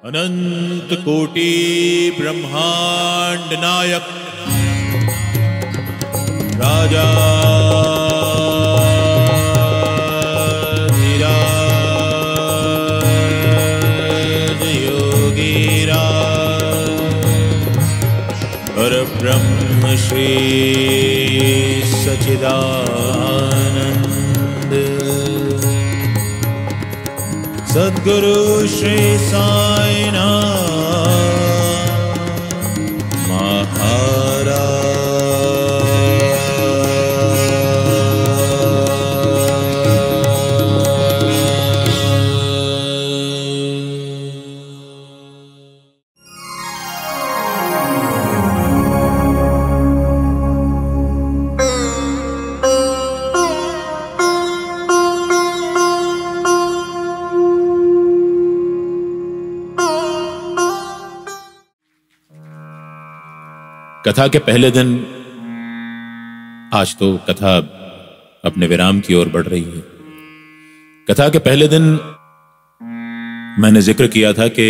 अनंत कोटि ब्रह्मांड नायक राजा योगीरा परब्रह्म श्री सच्चिदानंद सद्गुरु श्री साई महाराज। कथा के पहले दिन, आज तो कथा अपने विराम की ओर बढ़ रही है। कथा के पहले दिन मैंने जिक्र किया था कि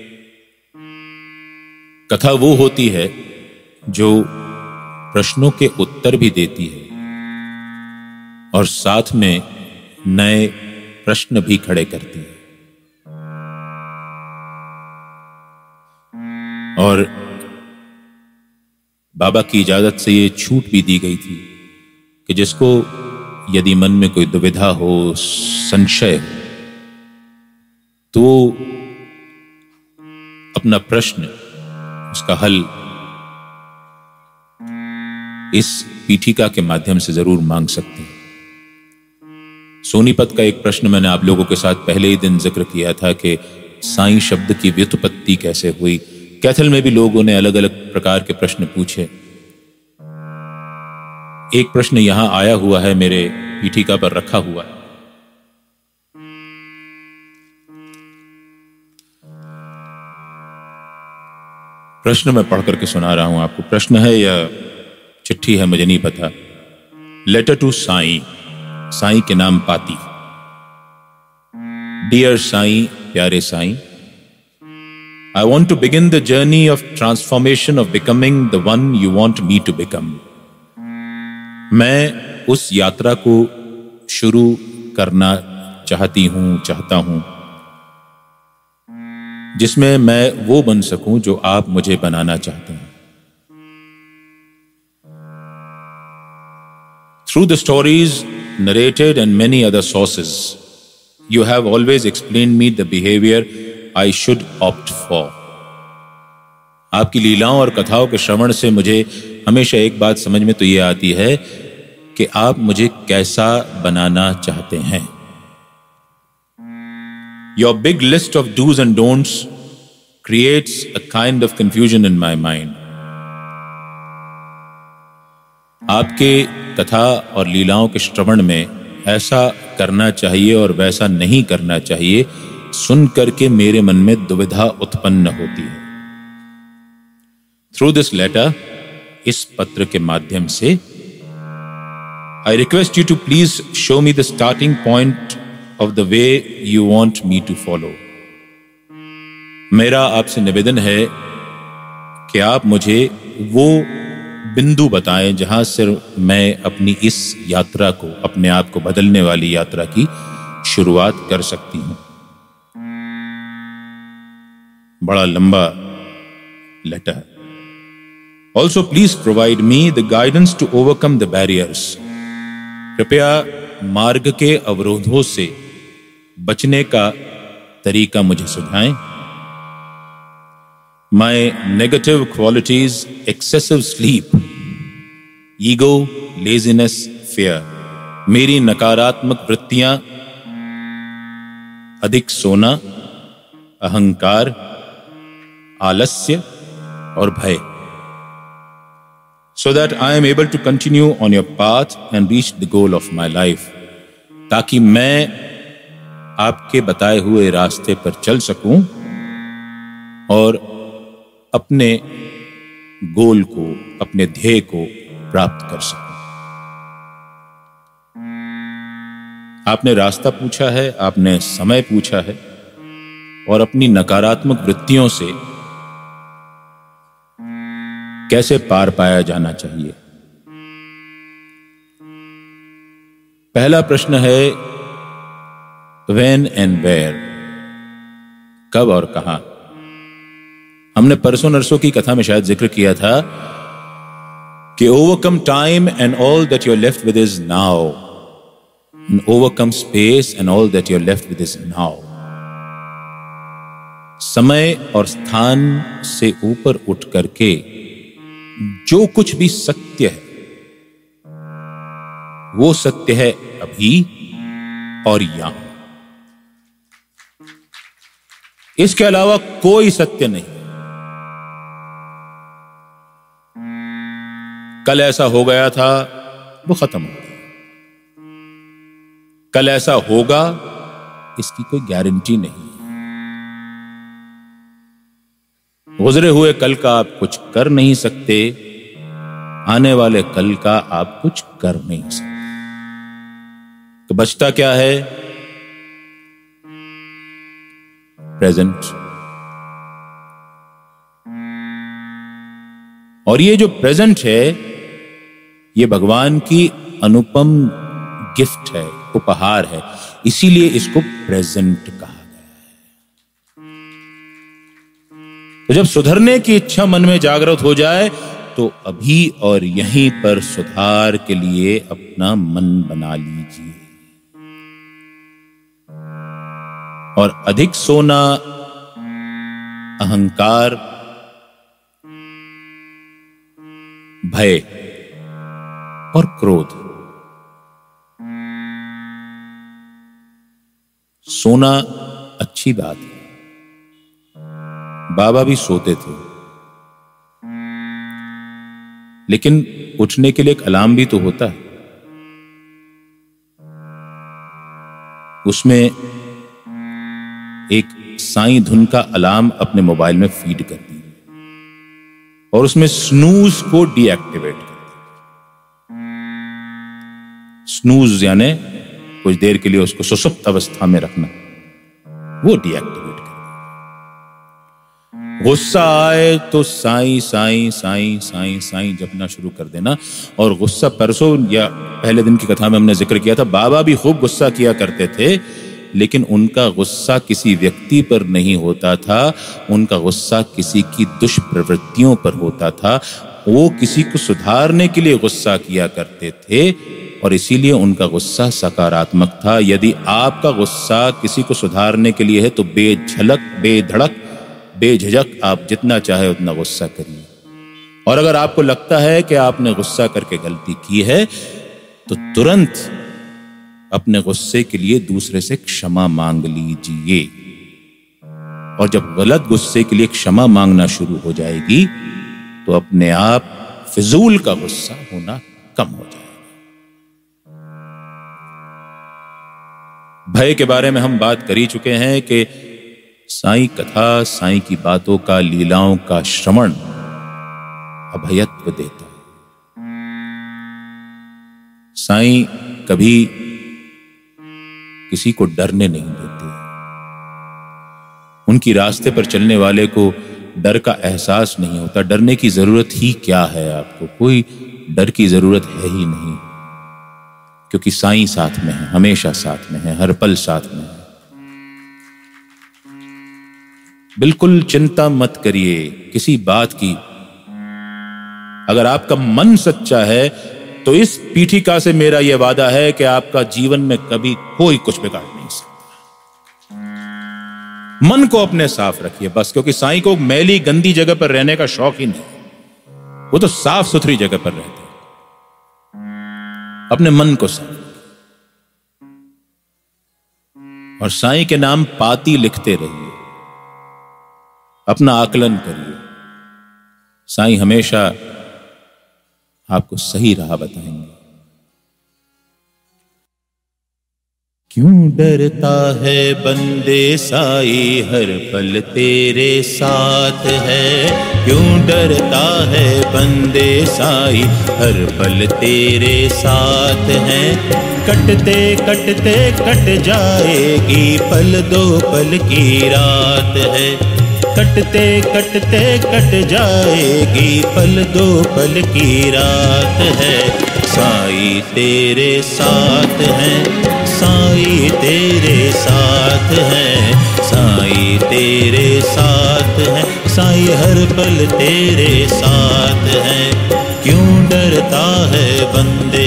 कथा वो होती है जो प्रश्नों के उत्तर भी देती है और साथ में नए प्रश्न भी खड़े करती है। और बाबा की इजाजत से ये छूट भी दी गई थी कि जिसको यदि मन में कोई दुविधा हो, संशय हो, तो अपना प्रश्न, उसका हल इस पीठिका के माध्यम से जरूर मांग सकते हैं। सोनीपत का एक प्रश्न मैंने आप लोगों के साथ पहले ही दिन जिक्र किया था कि साईं शब्द की व्युत्पत्ति कैसे हुई। कैथल में भी लोगों ने अलग अलग प्रकार के प्रश्न पूछे। एक प्रश्न यहां आया हुआ है, मेरे पीठिका पर रखा हुआ है। प्रश्न मैं पढ़ करके सुना रहा हूं आपको। प्रश्न है या चिट्ठी है मुझे नहीं पता। लेटर टू साईं, साईं के नाम पाती। डियर साईं, प्यारे Sai, I want to begin the journey of transformation of becoming the one you want me to become. मैं उस यात्रा को शुरू करना चाहता हूं जिसमें मैं वो बन सकूं जो आप मुझे बनाना चाहते हैं। Through the stories narrated and many other sources, you have always explained me the behavior I should opt for. आपकी लीलाओं और कथाओं के श्रवण से मुझे हमेशा एक बात समझ में तो ये आती है कि आप मुझे कैसा बनाना चाहते हैं। Your big list of do's and don'ts creates a kind of confusion in my mind. आपके कथा और लीलाओं के श्रवण में ऐसा करना चाहिए और वैसा नहीं करना चाहिए सुन करके मेरे मन में दुविधा उत्पन्न होती है। Through this letter, इस पत्र के माध्यम से, I request you to please show me the starting point of the way you want me to follow. मेरा आपसे निवेदन है कि आप मुझे वो बिंदु बताएं जहां से मैं अपनी इस यात्रा को, अपने आप को बदलने वाली यात्रा की शुरुआत कर सकती हूं। बड़ा लंबा लेटर है। Also please provide me the guidance to overcome the barriers. कृपया मार्ग के अवरोधों से बचने का तरीका मुझे सुझाएं। My negative qualities, excessive sleep, ego, laziness, fear. मेरी नकारात्मक वृत्तियां, अधिक सोना, अहंकार, आलस्य और भय, so that I am able to continue on your path and reach the goal of my life, ताकि मैं आपके बताए हुए रास्ते पर चल सकूं और अपने गोल को, अपने ध्येय को प्राप्त कर सकूं। आपने रास्ता पूछा है, आपने समय पूछा है और अपनी नकारात्मक वृत्तियों से कैसे पार पाया जाना चाहिए। पहला प्रश्न है व्हेन एंड वेयर, कब और कहां। हमने परसों नरसों की कथा में शायद जिक्र किया था कि overcome time and all that you are left with is now, and overcome space and all that you are left with is now. समय और स्थान से ऊपर उठ करके जो कुछ भी सत्य है वो सत्य है अभी और यहां, इसके अलावा कोई सत्य नहीं। कल ऐसा हो गया था, वो खत्म हो गया। कल ऐसा होगा, इसकी कोई गारंटी नहीं। गुजरे हुए कल का आप कुछ कर नहीं सकते, आने वाले कल का आप कुछ कर नहीं सकते। तो बचता क्या है? प्रेजेंट। और ये जो प्रेजेंट है, ये भगवान की अनुपम गिफ्ट है, उपहार है, इसीलिए इसको प्रेजेंट कहा गया है। तो जब सुधरने की इच्छा मन में जागृत हो जाए तो अभी और यहीं पर सुधार के लिए अपना मन बना लीजिए। और अधिक सोना, अहंकार, भय और क्रोध। सोना अच्छी बात है, बाबा भी सोते थे, लेकिन उठने के लिए एक अलार्म भी तो होता है। उसमें एक साईं धुन का अलार्म अपने मोबाइल में फीड कर दी और उसमें स्नूज को डीएक्टिवेट कर दिया। स्नूज यानी कुछ देर के लिए उसको सुषुप्त अवस्था में रखना, वो डीएक्टिवेट कर दिया। गुस्सा आए तो साईं साईं साईं साईं साईं जपना शुरू कर देना। और गुस्सा, परसों या पहले दिन की कथा में हमने जिक्र किया था, बाबा भी खूब गुस्सा किया करते थे, लेकिन उनका गुस्सा किसी व्यक्ति पर नहीं होता था, उनका गुस्सा किसी की दुष्प्रवृत्तियों पर होता था। वो किसी को सुधारने के लिए गुस्सा किया करते थे और इसीलिए उनका गुस्सा सकारात्मक था। यदि आपका गुस्सा किसी को सुधारने के लिए है तो बेझलक, बेधड़क, बेझिझक आप जितना चाहे उतना गुस्सा करिए। और अगर आपको लगता है कि आपने गुस्सा करके गलती की है तो तुरंत अपने गुस्से के लिए दूसरे से क्षमा मांग लीजिए। और जब गलत गुस्से के लिए क्षमा मांगना शुरू हो जाएगी तो अपने आप फिजूल का गुस्सा होना कम हो जाएगा। भय के बारे में हम बात कर ही चुके हैं कि साईं कथा, साईं की बातों का, लीलाओं का श्रवण अभयत्व देता है। साईं कभी किसी को डरने नहीं देते। उनकी रास्ते पर चलने वाले को डर का एहसास नहीं होता। डरने की जरूरत ही क्या है आपको? कोई डर की जरूरत है ही नहीं, क्योंकि साईं साथ में है, हमेशा साथ में है, हर पल साथ में है। बिल्कुल चिंता मत करिए किसी बात की। अगर आपका मन सच्चा है तो इस पीठिका से मेरा यह वादा है कि आपका जीवन में कभी कोई कुछ बिगाड़ नहीं सकता। मन को अपने साफ रखिए बस, क्योंकि साईं को मैली गंदी जगह पर रहने का शौक ही नहीं। वो तो साफ सुथरी जगह पर रहते हैं। अपने मन को साफ रखिए और साईं के नाम पाती लिखते रहिए। अपना आकलन करिए। साईं हमेशा आपको सही राह बताएंगे। क्यों डरता है बंदे साई हर पल तेरे साथ है। क्यों डरता है बंदे साई हर पल तेरे साथ है। कटते कटते कट जाएगी पल दो पल की रात है। कटते कटते कट जाएगी पल दो पल की रात है। साई तेरे साथ है, साई तेरे साथ है, साई तेरे साथ है, साई हर पल तेरे साथ है। क्यों डरता है बंदे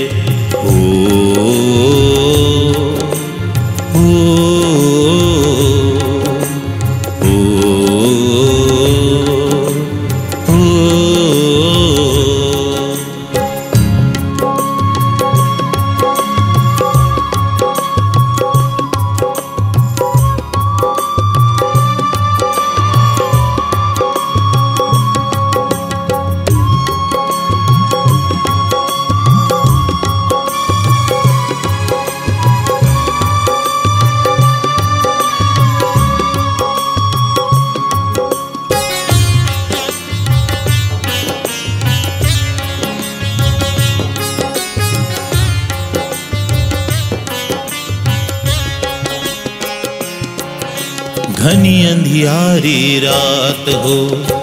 घनी अंधियारी रात हो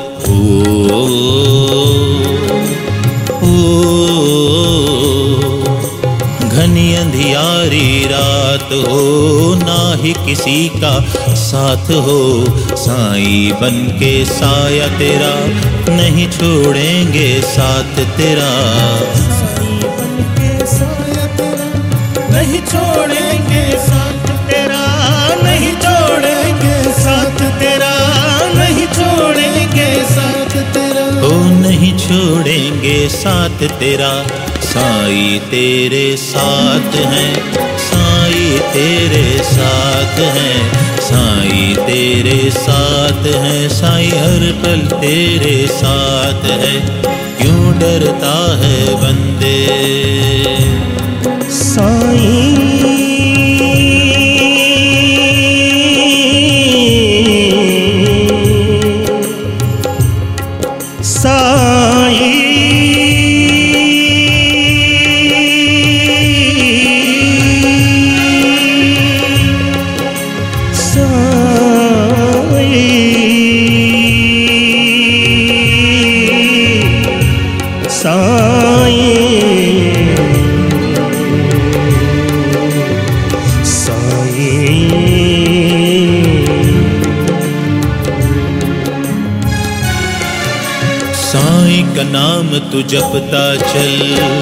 घनी अंधियारी रात हो, ना ही किसी का साथ हो। साईं बन के साया तेरा नहीं छोड़ेंगे साथ तेरा। साईं बन के साया तेरा नहीं छोड़ेंगे साथ तेरा, नहीं छोड़ेंगे साथ तेरा, नहीं छोड़ेंगे साथ तेरा, ओ नहीं छोड़ेंगे साथ तेरा। साईं तेरे साथ हैं, साईं तेरे साथ हैं, साईं तेरे साथ हैं, साईं हर पल तेरे साथ है। क्यों डरता है बंदे साईं का नाम तू जपता चल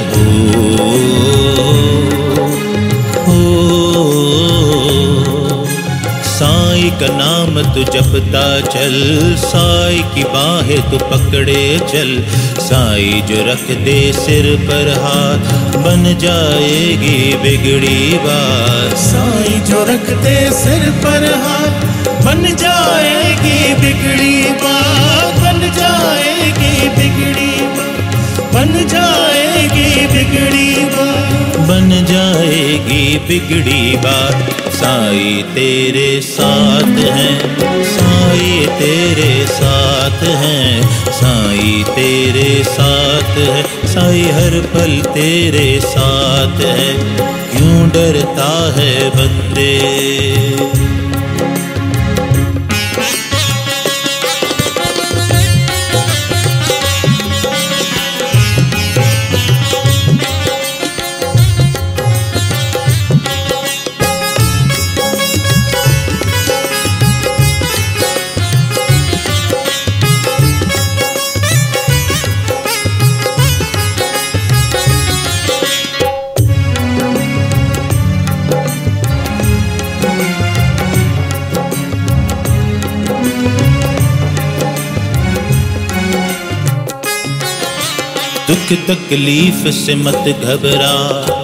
हो साईं का नाम तू जपता चल। साईं की बाहें तू पकड़े चल। साईं जो रख दे सिर पर हाथ बन जाएगी बिगड़ी बात। साईं जो रख दे सिर पर हाथ बन जाएगी बिगड़ी बात, बन जाएगी बिगड़ी बात, बन जाएगी बिगड़ी बात, बन जाएगी बिगड़ी बात। साईं तेरे साथ हैं, साईं तेरे साथ हैं, साईं तेरे साथ है, साईं हर पल तेरे साथ है। क्यों डरता है बंदे दुख तकलीफ से मत घबरा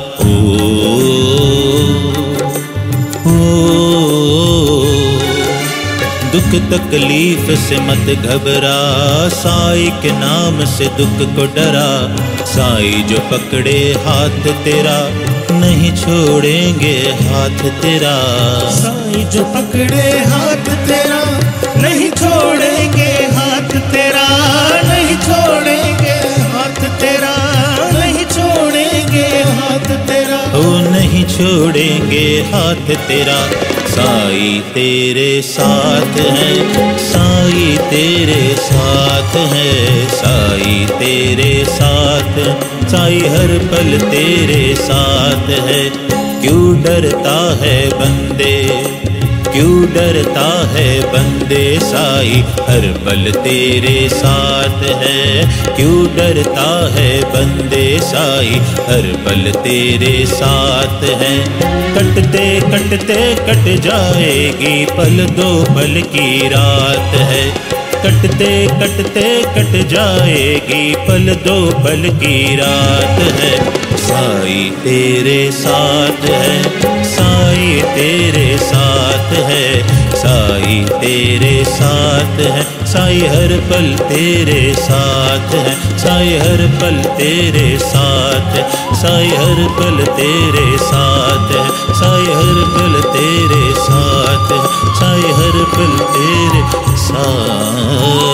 दुख तकलीफ से मत घबरा। साईं के नाम से दुख को डरा। साईं जो पकड़े हाथ तेरा नहीं छोड़ेंगे हाथ तेरा। साईं जो पकड़े हाथ तेरा, नहीं छोड़ेंगे हाथ तेरा, नहीं छोड़ेंगे हाथ तेरा, नहीं छोड़ेंगे हाथ तेरा, ओ नहीं छोड़ेंगे हाथ तेरा। साईं तेरे साथ है, साईं तेरे साथ है, साईं तेरे साथ, साईं हर पल तेरे साथ है। क्यों डरता है बंदे, क्यों डरता है बंदे, साईं हर पल तेरे साथ है। क्यों डरता है बंदे, साईं हर पल तेरे साथ है। कटते कटते कट जाएगी पल दो पल की रात है। कटते कटते कट जाएगी पल दो पल की रात है। साईं तेरे साथ है, साईं तेरे साथ है, साईं तेरे साथ है, साईं हर पल तेरे साथ है, साईं हर पल तेरे साथ है, साईं हर पल तेरे साथ है, साईं हर पल तेरे साथ है, साईं हर पल तेरे साथ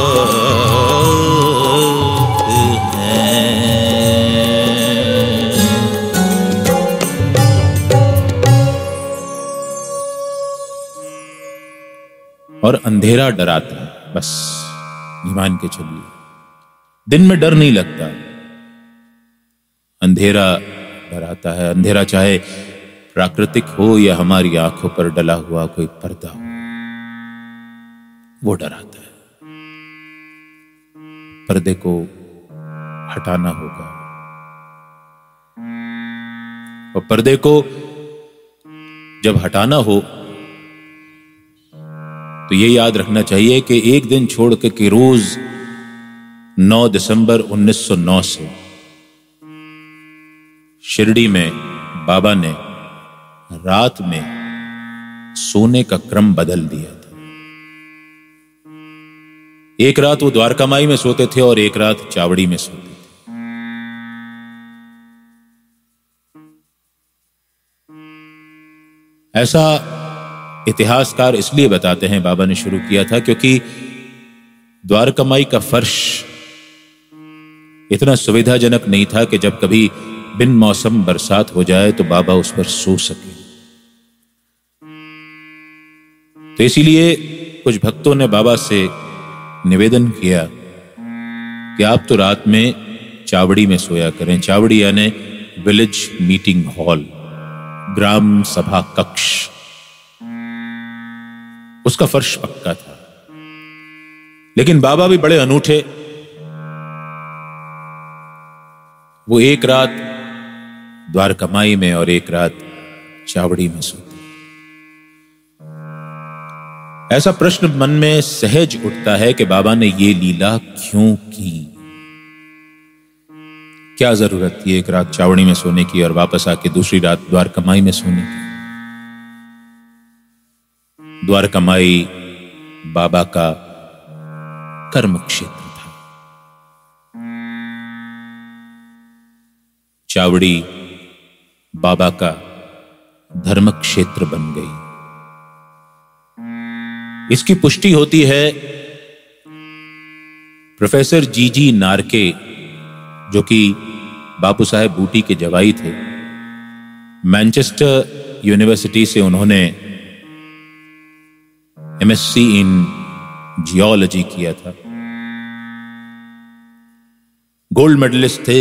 है। और अंधेरा डराता है, बस ये मान के चलिए। दिन में डर नहीं लगता, अंधेरा डराता है। अंधेरा चाहे प्राकृतिक हो या हमारी आंखों पर डला हुआ कोई पर्दा हो, वो डराता है। पर्दे को हटाना होगा, और पर्दे को जब हटाना हो तो ये याद रखना चाहिए कि एक दिन छोड़ के कि रोज 9 दिसंबर 1909 से शिरडी में बाबा ने रात में सोने का क्रम बदल दिया था। एक रात वो द्वारकामाई में सोते थे और एक रात चावड़ी में सोते थे। ऐसा इतिहासकार इसलिए बताते हैं बाबा ने शुरू किया था क्योंकि द्वारकामाई का फर्श इतना सुविधाजनक नहीं था कि जब कभी बिन मौसम बरसात हो जाए तो बाबा उस पर सो सके। तो इसीलिए कुछ भक्तों ने बाबा से निवेदन किया कि आप तो रात में चावड़ी में सोया करें। चावड़ी यानी विलेज मीटिंग हॉल, ग्राम सभा कक्ष। उसका फर्श पक्का था, लेकिन बाबा भी बड़े अनूठे। वो एक रात द्वारकामाई में और एक रात चावड़ी में सोते। ऐसा प्रश्न मन में सहज उठता है कि बाबा ने ये लीला क्यों की? क्या जरूरत थी एक रात चावड़ी में सोने की और वापस आके दूसरी रात द्वारकामाई में सोने की? द्वारकामाई बाबा का कर्म क्षेत्र था, चावड़ी बाबा का धर्म क्षेत्र बन गई। इसकी पुष्टि होती है प्रोफेसर जीजी नारके, जो कि बापू साहेब बूटी के जवाई थे। मैनचेस्टर यूनिवर्सिटी से उन्होंने एमएससी इन जियोलॉजी किया था, गोल्ड मेडलिस्ट थे।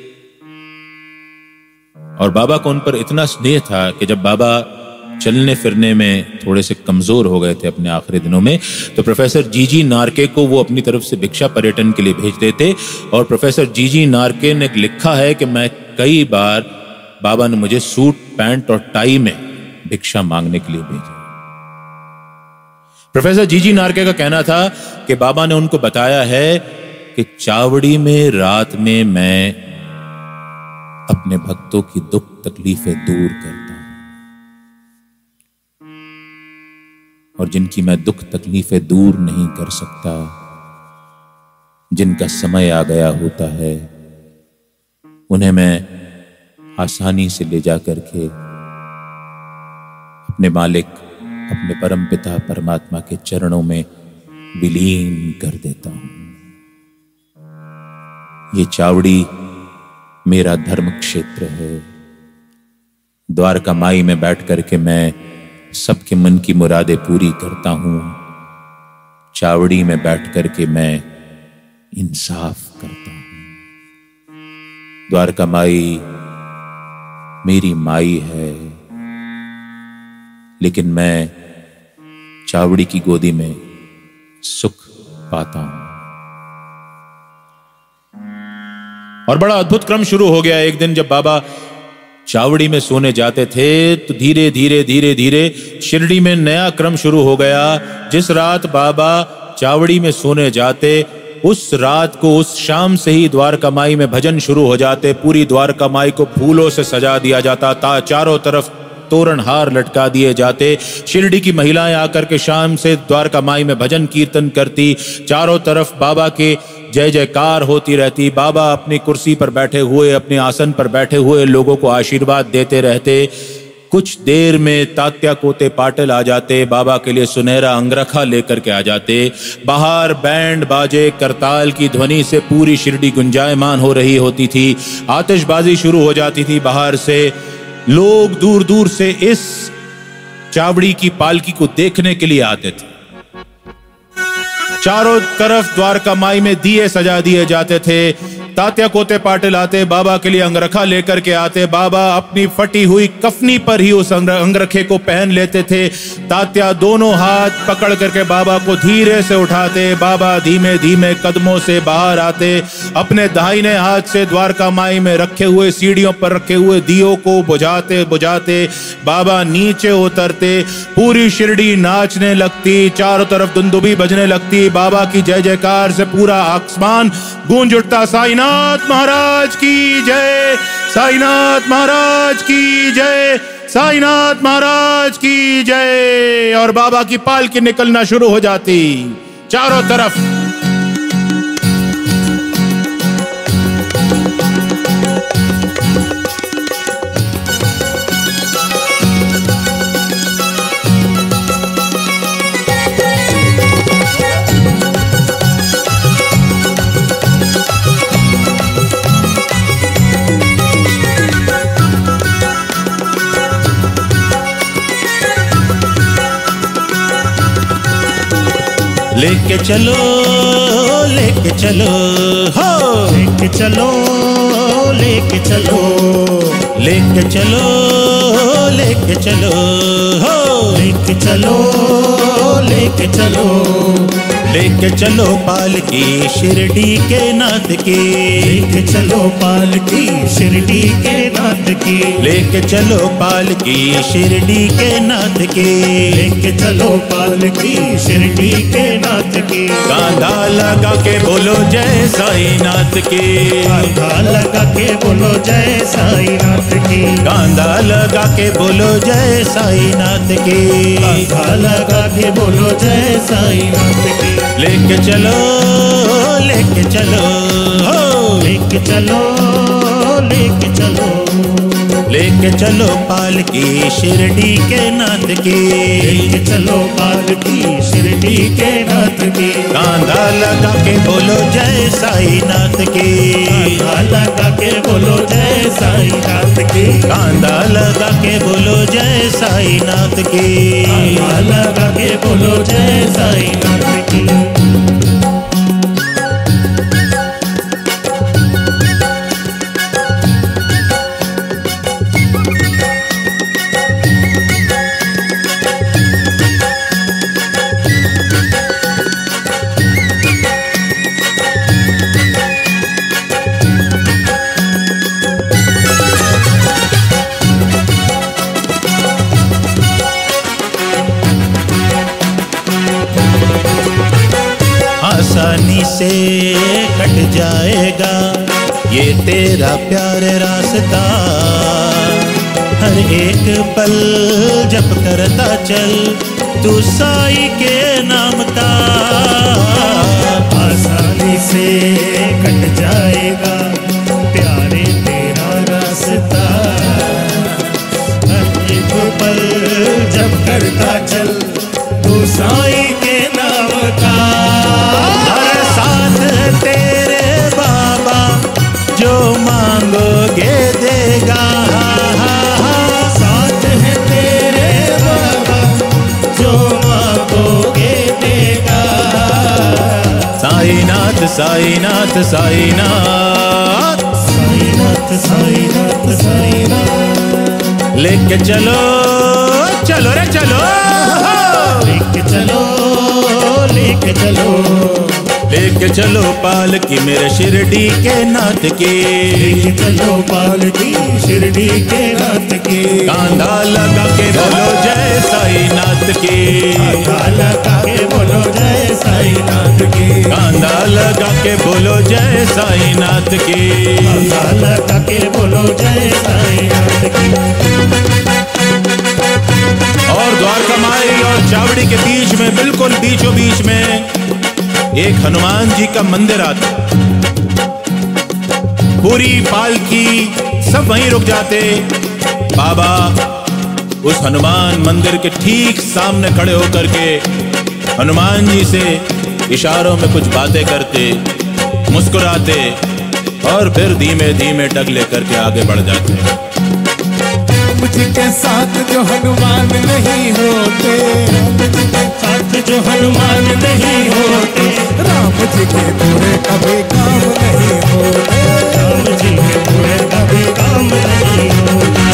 और बाबा को उन पर इतना स्नेह था कि जब बाबा चलने फिरने में थोड़े से कमजोर हो गए थे अपने आखिरी दिनों में, तो प्रोफेसर जीजी नारके को वो अपनी तरफ से भिक्षा पर्यटन के लिए भेजते थे। और प्रोफेसर जीजी नारके ने लिखा है कि मैं कई बार बाबा ने मुझे सूट पैंट और टाई में भिक्षा मांगने के लिए भेजा। प्रोफेसर जीजी नारके का कहना था कि बाबा ने उनको बताया है कि चावड़ी में रात में मैं अपने भक्तों की दुख तकलीफें दूर करता हूं, और जिनकी मैं दुख तकलीफें दूर नहीं कर सकता, जिनका समय आ गया होता है, उन्हें मैं आसानी से ले जा करके अपने मालिक, अपने परम पिता परमात्मा के चरणों में विलीन कर देता हूं। ये चावड़ी मेरा धर्म क्षेत्र है। द्वारका माई में बैठ करके मैं सबके मन की मुरादें पूरी करता हूं। चावड़ी में बैठ करके मैं इंसाफ करता हूं। द्वारका माई मेरी माई है, लेकिन मैं चावड़ी की गोदी में सुख पाता हूं। और बड़ा अद्भुत क्रम शुरू हो गया। एक दिन जब बाबा चावड़ी में सोने जाते थे तो धीरे धीरे धीरे धीरे शिरडी में नया क्रम शुरू हो गया। जिस रात बाबा चावड़ी में सोने जाते, उस रात को, उस शाम से ही द्वारका माई में भजन शुरू हो जाते। पूरी द्वारका माई को फूलों से सजा दिया जाता था, चारों तरफ तोरण हार लटका दिए जाते। शिरडी की महिलाएं आकर के शाम से द्वारका माई में भजन कीर्तन करती। चारों तरफ बाबा के जय जयकार होती रहती। बाबा अपनी कुर्सी पर बैठे हुए, अपने आसन पर बैठे हुए लोगों को आशीर्वाद देते रहते। कुछ देर में तात्या कोते पाटिल आ जाते, बाबा के लिए सुनहरा अंगरखा लेकर के आ जाते। बाहर बैंड बाजे करताल की ध्वनि से पूरी शिरडी गुंजायमान हो रही होती थी। आतिशबाजी शुरू हो जाती थी। बाहर से लोग दूर दूर से इस चावड़ी की पालकी को देखने के लिए आते थे। चारों तरफ द्वारका माई में दिए सजा दिए जाते थे। तात्या कोते पाटिल आते, बाबा के लिए अंगरखा लेकर के आते। बाबा अपनी फटी हुई कफनी पर ही उस अंगरखे को पहन लेते थे। तात्या दोनों हाथ पकड़ करके बाबा को धीरे से उठाते। बाबा धीमे धीमे कदमों से बाहर आते। अपने दाहिने हाथ से द्वारका माई में रखे हुए, सीढ़ियों पर रखे हुए दियों को बुझाते बुझाते बाबा नीचे उतरते। पूरी शिरडी नाचने लगती, चारों तरफ दुंदुभी बजने लगती। बाबा की जय जयकार से पूरा आसमान गूंज उठता। साईनाथ महाराज की जय, साईनाथ महाराज की जय, साईनाथ महाराज की जय। और बाबा की पालकी निकलना शुरू हो जाती चारों तरफ। लेके चलो, लेके चलो, हो लेके चलो, लेके चलो, लेके चलो, लेके चलो, हो लेके चलो, लेके चलो, लेके चलो पालकी शिरडी के नाथ की। लेके चलो पालकी शिरडी के नाथ की। लेके चलो पालकी शिरडी के नाथ की। लेके चलो पालकी शिरडी के नाथ की। कांधा लगा के बोलो जय साईनाथ की। कांधा लगा के बोलो जय साईनाथ की। कांधा लगा के बोलो जय साईनाथ की। कांधा लगा के बोलो जय साईनाथ की। लेके चलो, लेके चलो, हो लेके चलो, लेके चलो, लेके चलो पालकी शिरडी के नाथ की। लेके चलो पालकी शिरडी के नाथ की। कांधा लगा के बोलो जय साईनाथ की। कांधा लगा के बोलो जय साईनाथ की। कांधा लगा के बोलो जय साईनाथ की। कांधा लगा के बोलो जय साईनाथ की। आसानी से कट जाएगा ये तेरा प्यार रास्ता। हर एक पल जप करता चल तू साई के नाम का। आसानी से कट जाएगा प्यारे तेरा रास्ता। साईनाथ साईनाथ साईनाथ साईनाथ साईनाथ। लेके चलो चलो रे चलो, लेके चलो लेके चलो, लेके चलो पालकी मेरे शिरडी के नाथ की। लेके चलो पालकी शिरडी के नाथ की। कांधा लगा के बोलो जय साईनाथ की। कांधा लगा के बोलो जय साईनाथ की। कांधा लगा के बोलो जय साईनाथ की। कांधा लगा के बोलो जय साईनाथ की। और द्वारका माई और चावड़ी के बीच में, बिल्कुल बीचों बीच में एक हनुमान जी का मंदिर आता। पूरी पालकी सब वहीं रुक जाते। बाबा उस हनुमान मंदिर के ठीक सामने खड़े होकर के हनुमान जी से इशारों में कुछ बातें करते, मुस्कुराते और फिर धीमे धीमे डग लेकर के आगे बढ़ जाते। मुझके साथ जो हनुमान नहीं होते, मुझके साथ जो हनुमान नहीं होते, राम जी के पूरे कभी काम नहीं होते। राम जी के पूरे कभी काम नहीं होते।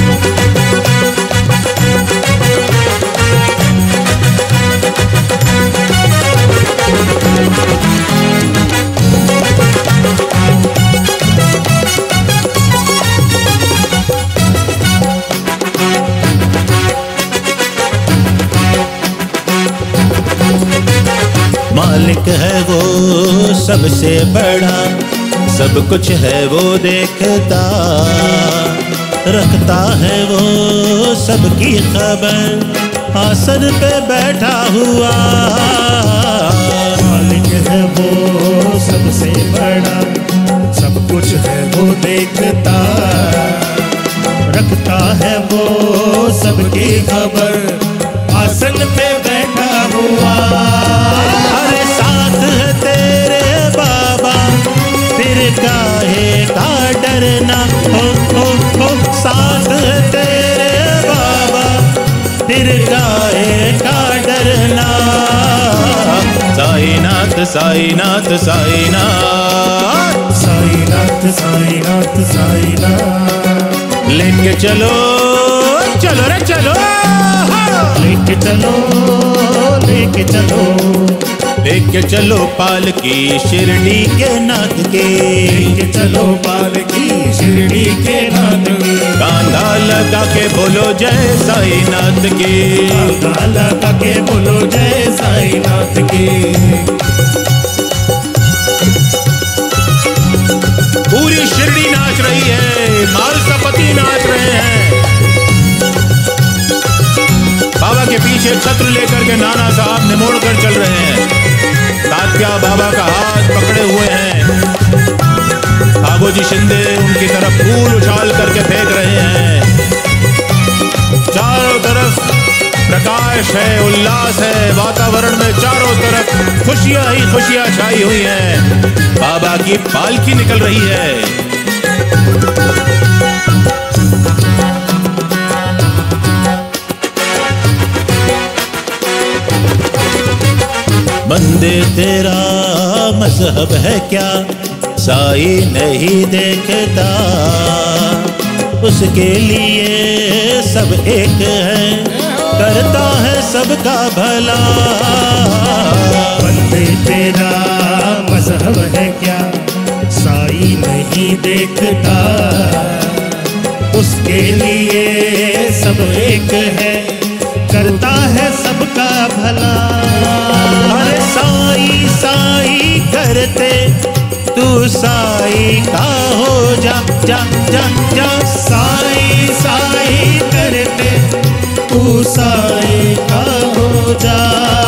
मालिक है वो सबसे बड़ा, सब कुछ है वो देखता, रखता है वो सबकी खबर आसन पे बैठा हुआ। मालिक है वो सबसे बड़ा, सब कुछ है वो देखता, रखता है वो सबकी खबर आसन पे बैठा हुआ। अरे साथ है तेरे बाबा फिर काहे का डरना, हो साथ है तेरे बाबा फिर काहे का डरना। साईनाथ साईनाथ साईनाथ साईनाथ साईनाथ साईनाथ। लेके चलो चलो रे चलो, लेके चलो लेके चलो, लेके चलो पालकी शिरडी के नाथ के। लेके चलो पालकी शिरडी के नाथ के। कांधा लगा के बोलो जय साईनाथ के। कांधा लगा के बोलो जय साईनाथ के। पूरी शिरडी नाच रही है, मालसापति नाच रहे हैं। बाबा के पीछे छत्र लेकर के नाना साहब निमोड़ कर चल रहे हैं। तात्या बाबा का हाथ पकड़े हुए हैं। कागोजी शिंदे उनकी तरफ फूल उछाल करके फेंक रहे हैं। चारों तरफ प्रकाश है, उल्लास है, वातावरण में चारों तरफ खुशियां ही खुशियां छाई हुई हैं। बाबा की पालकी निकल रही है। बंदे तेरा मजहब है क्या, साई नहीं देखता, उसके लिए सब एक है, करता है सबका भला। बंदे तेरा मजहब है क्या, साई नहीं देखता, उसके लिए सब एक है, करता है सबका भला। अरे साई साई करते तू साई का हो जा, जा जा जा। साई साई करते तू साई का हो जा।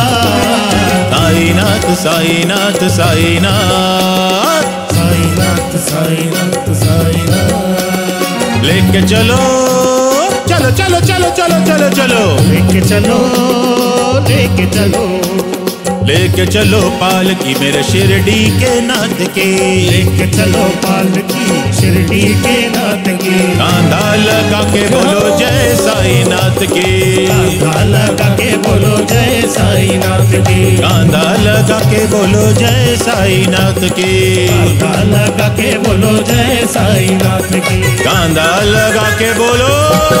साईनाथ साईनाथ साईनाथ साईनाथ साईनाथ साईनाथ। लेके चलो चलो चलो चलो चलो चलो चलो, लेके चलो लेके चलो, लेके चलो पालकी मेरे शिरडी के नाथ के, लेके चलो पालकी शिरडी के नाथ की। कांधा लगा के बोलो जय साई नाथ की, कांधा लगा के बोलो जय साई नाथ की। कांधा लगा के बोलो जय साई नाथ की, कांधा लगा के बोलो जय साई नाथ की। कांधा लगा के बोलो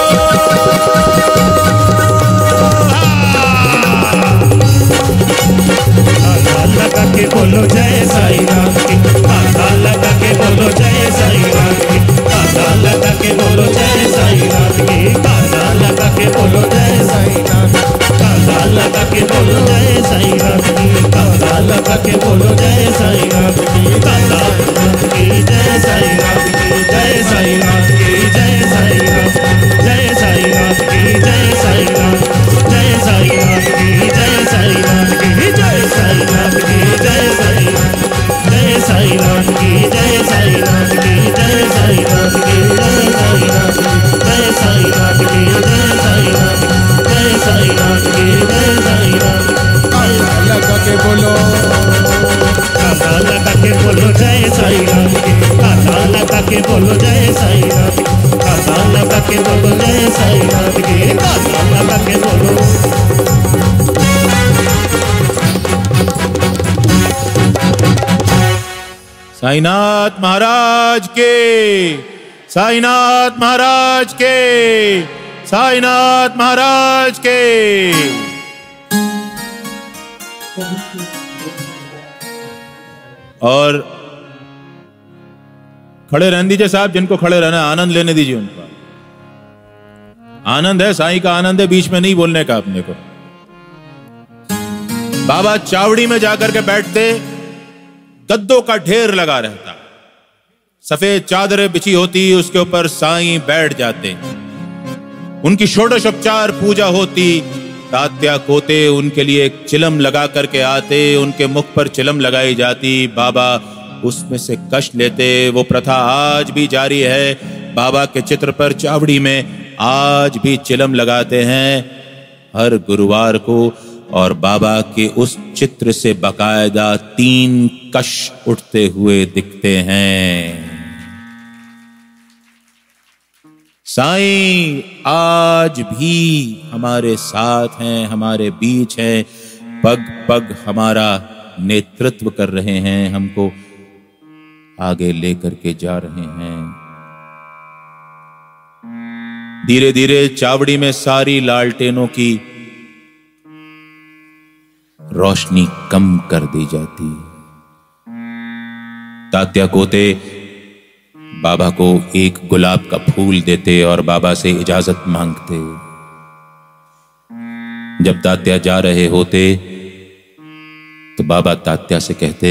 लगा के बोलो जय साई नाथ की। कांधा लगा के बोलो जय साई नाथ की। कांधा लगा के बोलो जय साई नाथ की। कांधा लगा के बोलो जय साई नाथ। कांधा लगा के बोलो जय साई नाथ की। कांधा लगा के बोलो जय साई नाथ की। कांधा की जय साई नाथ की। जय साई नाथ की जय साई नाथ। जय साई नाथ की जय साई नाथ। जय साई नाथ की जय साई नाथ की। जय साई नाथ की जय साई नाथ। जय साई नाथ की जय साई नाथ की। जय साई नाथ की जय साई नाथ। जय साई नाथ की जय साई नाथ। जय साई नाथ की जय साई नाथ। कांधा लगा के बोलो, कांधा लगा के बोलो जय साई नाथ की। कांधा लगा के बोलो जय साई नाथ की। कांधा लगा के बोलो जय साई नाथ की। कांधा लगा के बोलो। साईनाथ महाराज के, साईनाथ महाराज के, साईनाथ महाराज के। और खड़े रहने दीजिए साहब, जिनको खड़े रहना है आनंद लेने दीजिए उनको। आनंद है, साईं का आनंद है, बीच में नहीं बोलने का अपने को। बाबा चावड़ी में जाकर के बैठते, गद्दों का ढेर लगा रहता, सफेद चादरें बिछी होती, उसके ऊपर साईं बैठ जाते, उनकी षोडशोपचार पूजा होती। तात्या कोते उनके लिए एक चिलम लगा करके आते, उनके मुख पर चिलम लगाई जाती, बाबा उसमें से कश लेते। वो प्रथा आज भी जारी है, बाबा के चित्र पर चावड़ी में आज भी चिलम लगाते हैं हर गुरुवार को, और बाबा के उस चित्र से बाकायदा 3 कश उठते हुए दिखते हैं। साईं आज भी हमारे साथ हैं, हमारे बीच हैं, पग पग हमारा नेतृत्व कर रहे हैं, हमको आगे लेकर के जा रहे हैं। धीरे धीरे चावड़ी में सारी लालटेनों की रोशनी कम कर दी जाती। तात्या कोते बाबा को एक गुलाब का फूल देते और बाबा से इजाजत मांगते। जब तात्या जा रहे होते तो बाबा तात्या से कहते,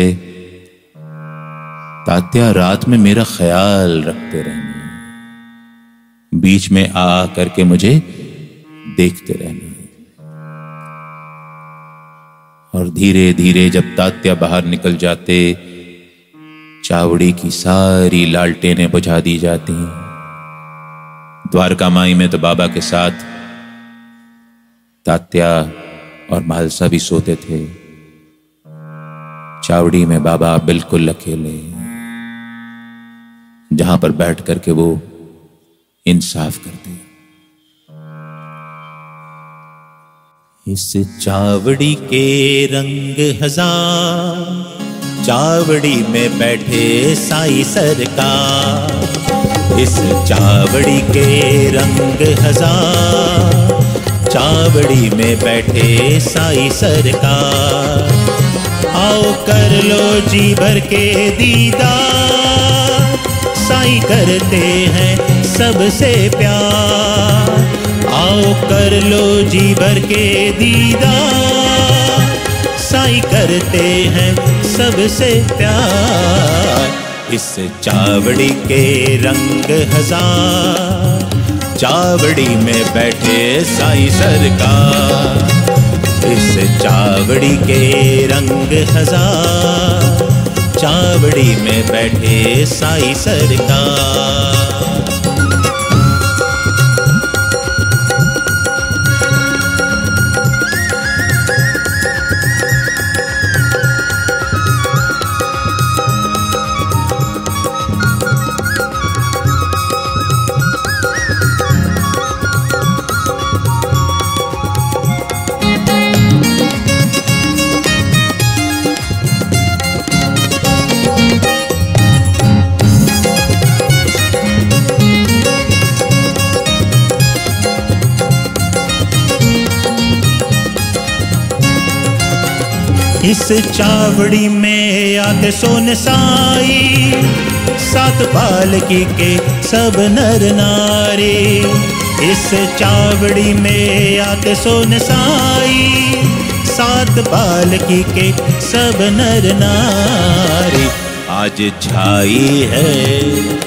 तात्या रात में मेरा ख्याल रखते रहना, बीच में आ करके मुझे देखते रहना। और धीरे धीरे जब तात्या बाहर निकल जाते, चावड़ी की सारी लालटेनें बुझा दी जाती। द्वारका माई में तो बाबा के साथ तात्या और मालसा भी सोते थे, चावड़ी में बाबा बिल्कुल अकेले, जहां पर बैठ करके वो इंसाफ करते। इस चावड़ी के रंग हजार, चावड़ी में बैठे साई सरकार। इस चावड़ी के रंग हजार, चावड़ी में बैठे साई सरकार। आओ कर लो जी भर के दीदार, साई करते हैं सबसे प्यार। आओ कर लो जी भर के दीदार, साई करते हैं सबसे प्यार। इस चावड़ी के रंग हजार, चावड़ी में बैठे साई सरकार। इस चावड़ी के रंग हजार, चावड़ी में बैठे साई सरकार। इस चावड़ी में आके सोन साई, सात पालकी के सब नर नारी। इस चावड़ी में आके सोन साई, सात पालकी के सब नर नारी। आज छाई है,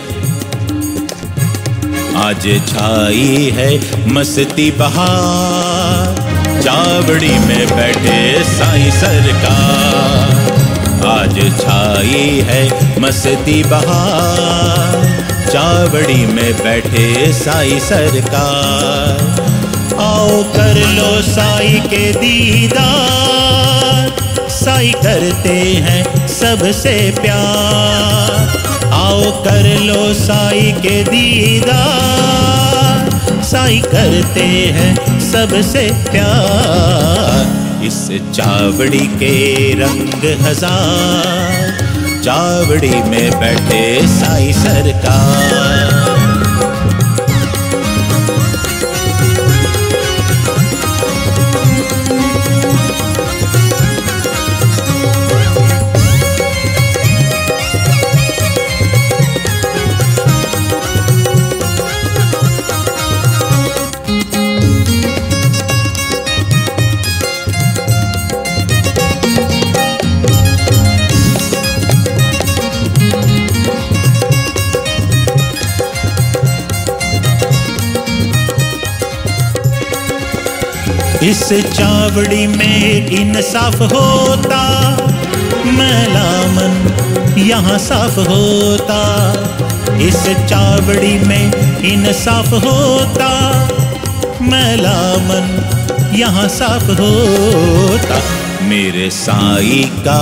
आज छाई है मस्ती बहार, चावड़ी में बैठे साईं सरकार। आज छाई है मस्ती बहार, चावड़ी में बैठे साईं सरकार। आओ कर लो साईं के दीदार, साईं करते हैं सबसे प्यार। आओ कर लो साईं के दीदार, साईं करते हैं सबसे प्यार। इस चावड़ी के रंग हजार, चावड़ी में बैठे साईं सरकार। इस चावड़ी में इंसाफ होता, मैला मन यहाँ साफ होता। इस चावड़ी में इंसाफ होता, मैला मन यहाँ साफ होता। मेरे साईं का,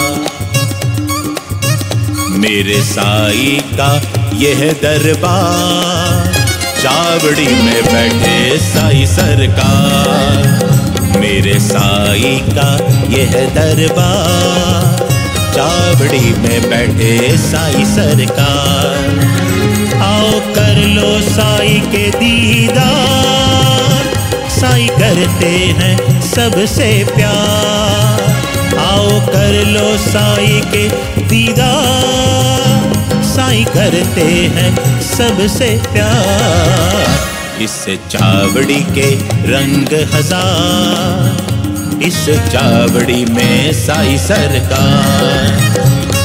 मेरे साईं का यह दरबार, चावड़ी में बैठे साईं सरकार। मेरे साईं का यह दरबार, चावड़ी में बैठे साईं सरकार। आओ कर लो साईं के दीदार, साईं करते हैं सबसे प्यार। आओ कर लो साईं के दीदार, साईं करते हैं सबसे प्यार। इस चावड़ी के रंग हजार, इस चावड़ी में साईं सरकार।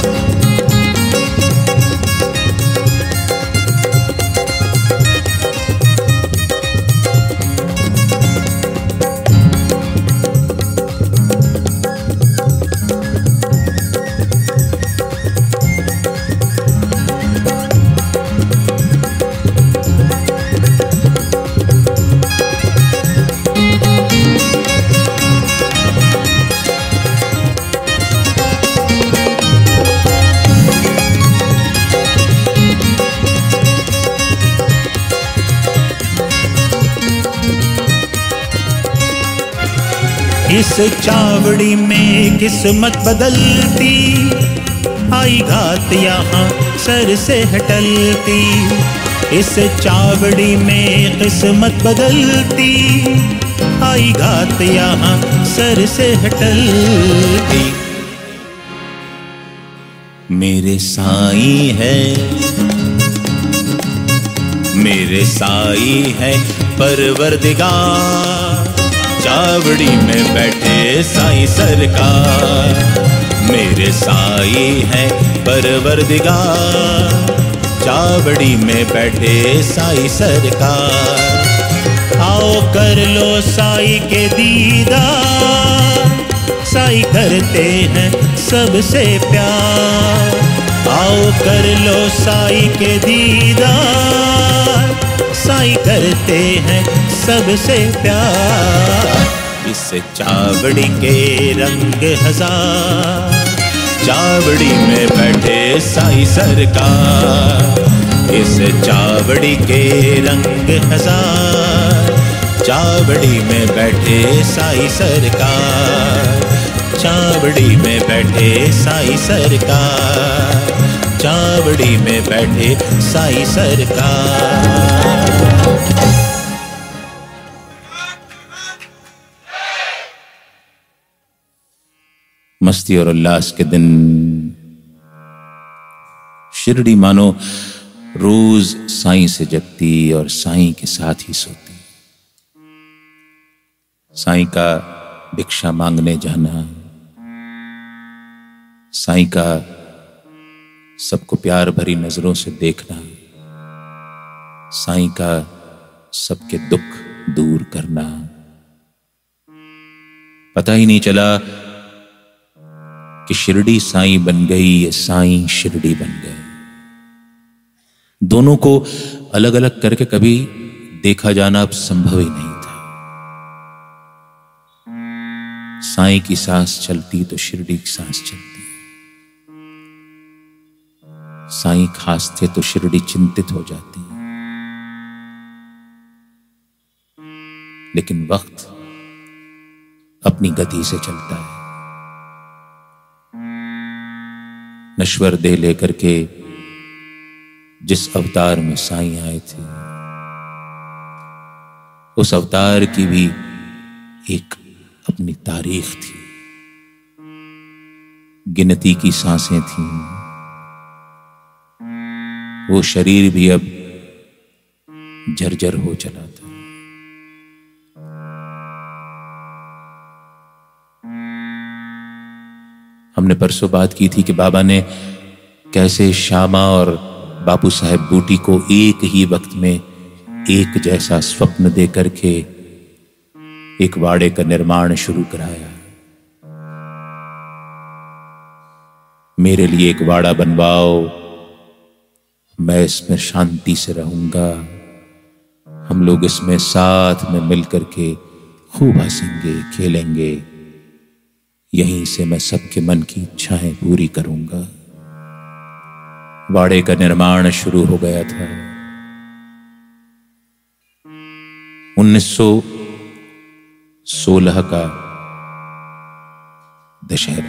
इस चावड़ी में किस्मत बदलती, आई घात यहाँ सर से हटलती। इस चावड़ी में किस्मत बदलती, आई घात यहाँ सर से हटलती। मेरे साईं है, मेरे साईं है परवरदिगार, चावड़ी में बैठे साईं सरकार। मेरे साईं है परवरदिगार, चावड़ी में बैठे साईं सरकार। आओ कर लो साईं के दीदार, साईं करते हैं सबसे प्यार। आओ कर लो साईं के दीदार, साईं करते हैं सबसे प्यार। इस चावड़ी के रंग हजार, चावड़ी में बैठे साईं सरकार। इस चावड़ी के रंग हजार, चावड़ी में बैठे साईं सरकार। चावड़ी में बैठे साईं सरकार, चावड़ी में बैठे साईं सरकार। मस्ती और उल्लास के दिन शिरडी मानो रोज साईं से जगती और साईं के साथ ही सोती। साईं का भिक्षा मांगने जाना, साईं का सबको प्यार भरी नजरों से देखना, साईं का सबके दुख दूर करना। पता ही नहीं चला कि शिरडी साईं बन गई, ये साईं शिरडी बन गए। दोनों को अलग अलग करके कभी देखा जाना अब संभव ही नहीं था। साईं की सांस चलती तो शिरडी की सांस चलती। साईं खांसते तो शिरडी चिंतित हो जाती। लेकिन वक्त अपनी गति से चलता है। नश्वर देह लेकर के जिस अवतार में साईं आए थे, उस अवतार की भी एक अपनी तारीख थी, गिनती की सांसें थीं। वो शरीर भी अब जर्जर हो चला था। हमने परसों बात की थी कि बाबा ने कैसे श्यामा और बापू साहेब बूटी को एक ही वक्त में एक जैसा स्वप्न दे करके एक वाड़े का निर्माण शुरू कराया। मेरे लिए एक वाड़ा बनवाओ, मैं इसमें शांति से रहूंगा, हम लोग इसमें साथ में मिल करके खूब हंसेंगे खेलेंगे, यहीं से मैं सबके मन की इच्छाएं पूरी करूंगा। वाड़े का निर्माण शुरू हो गया था। 1916 का दशहरा।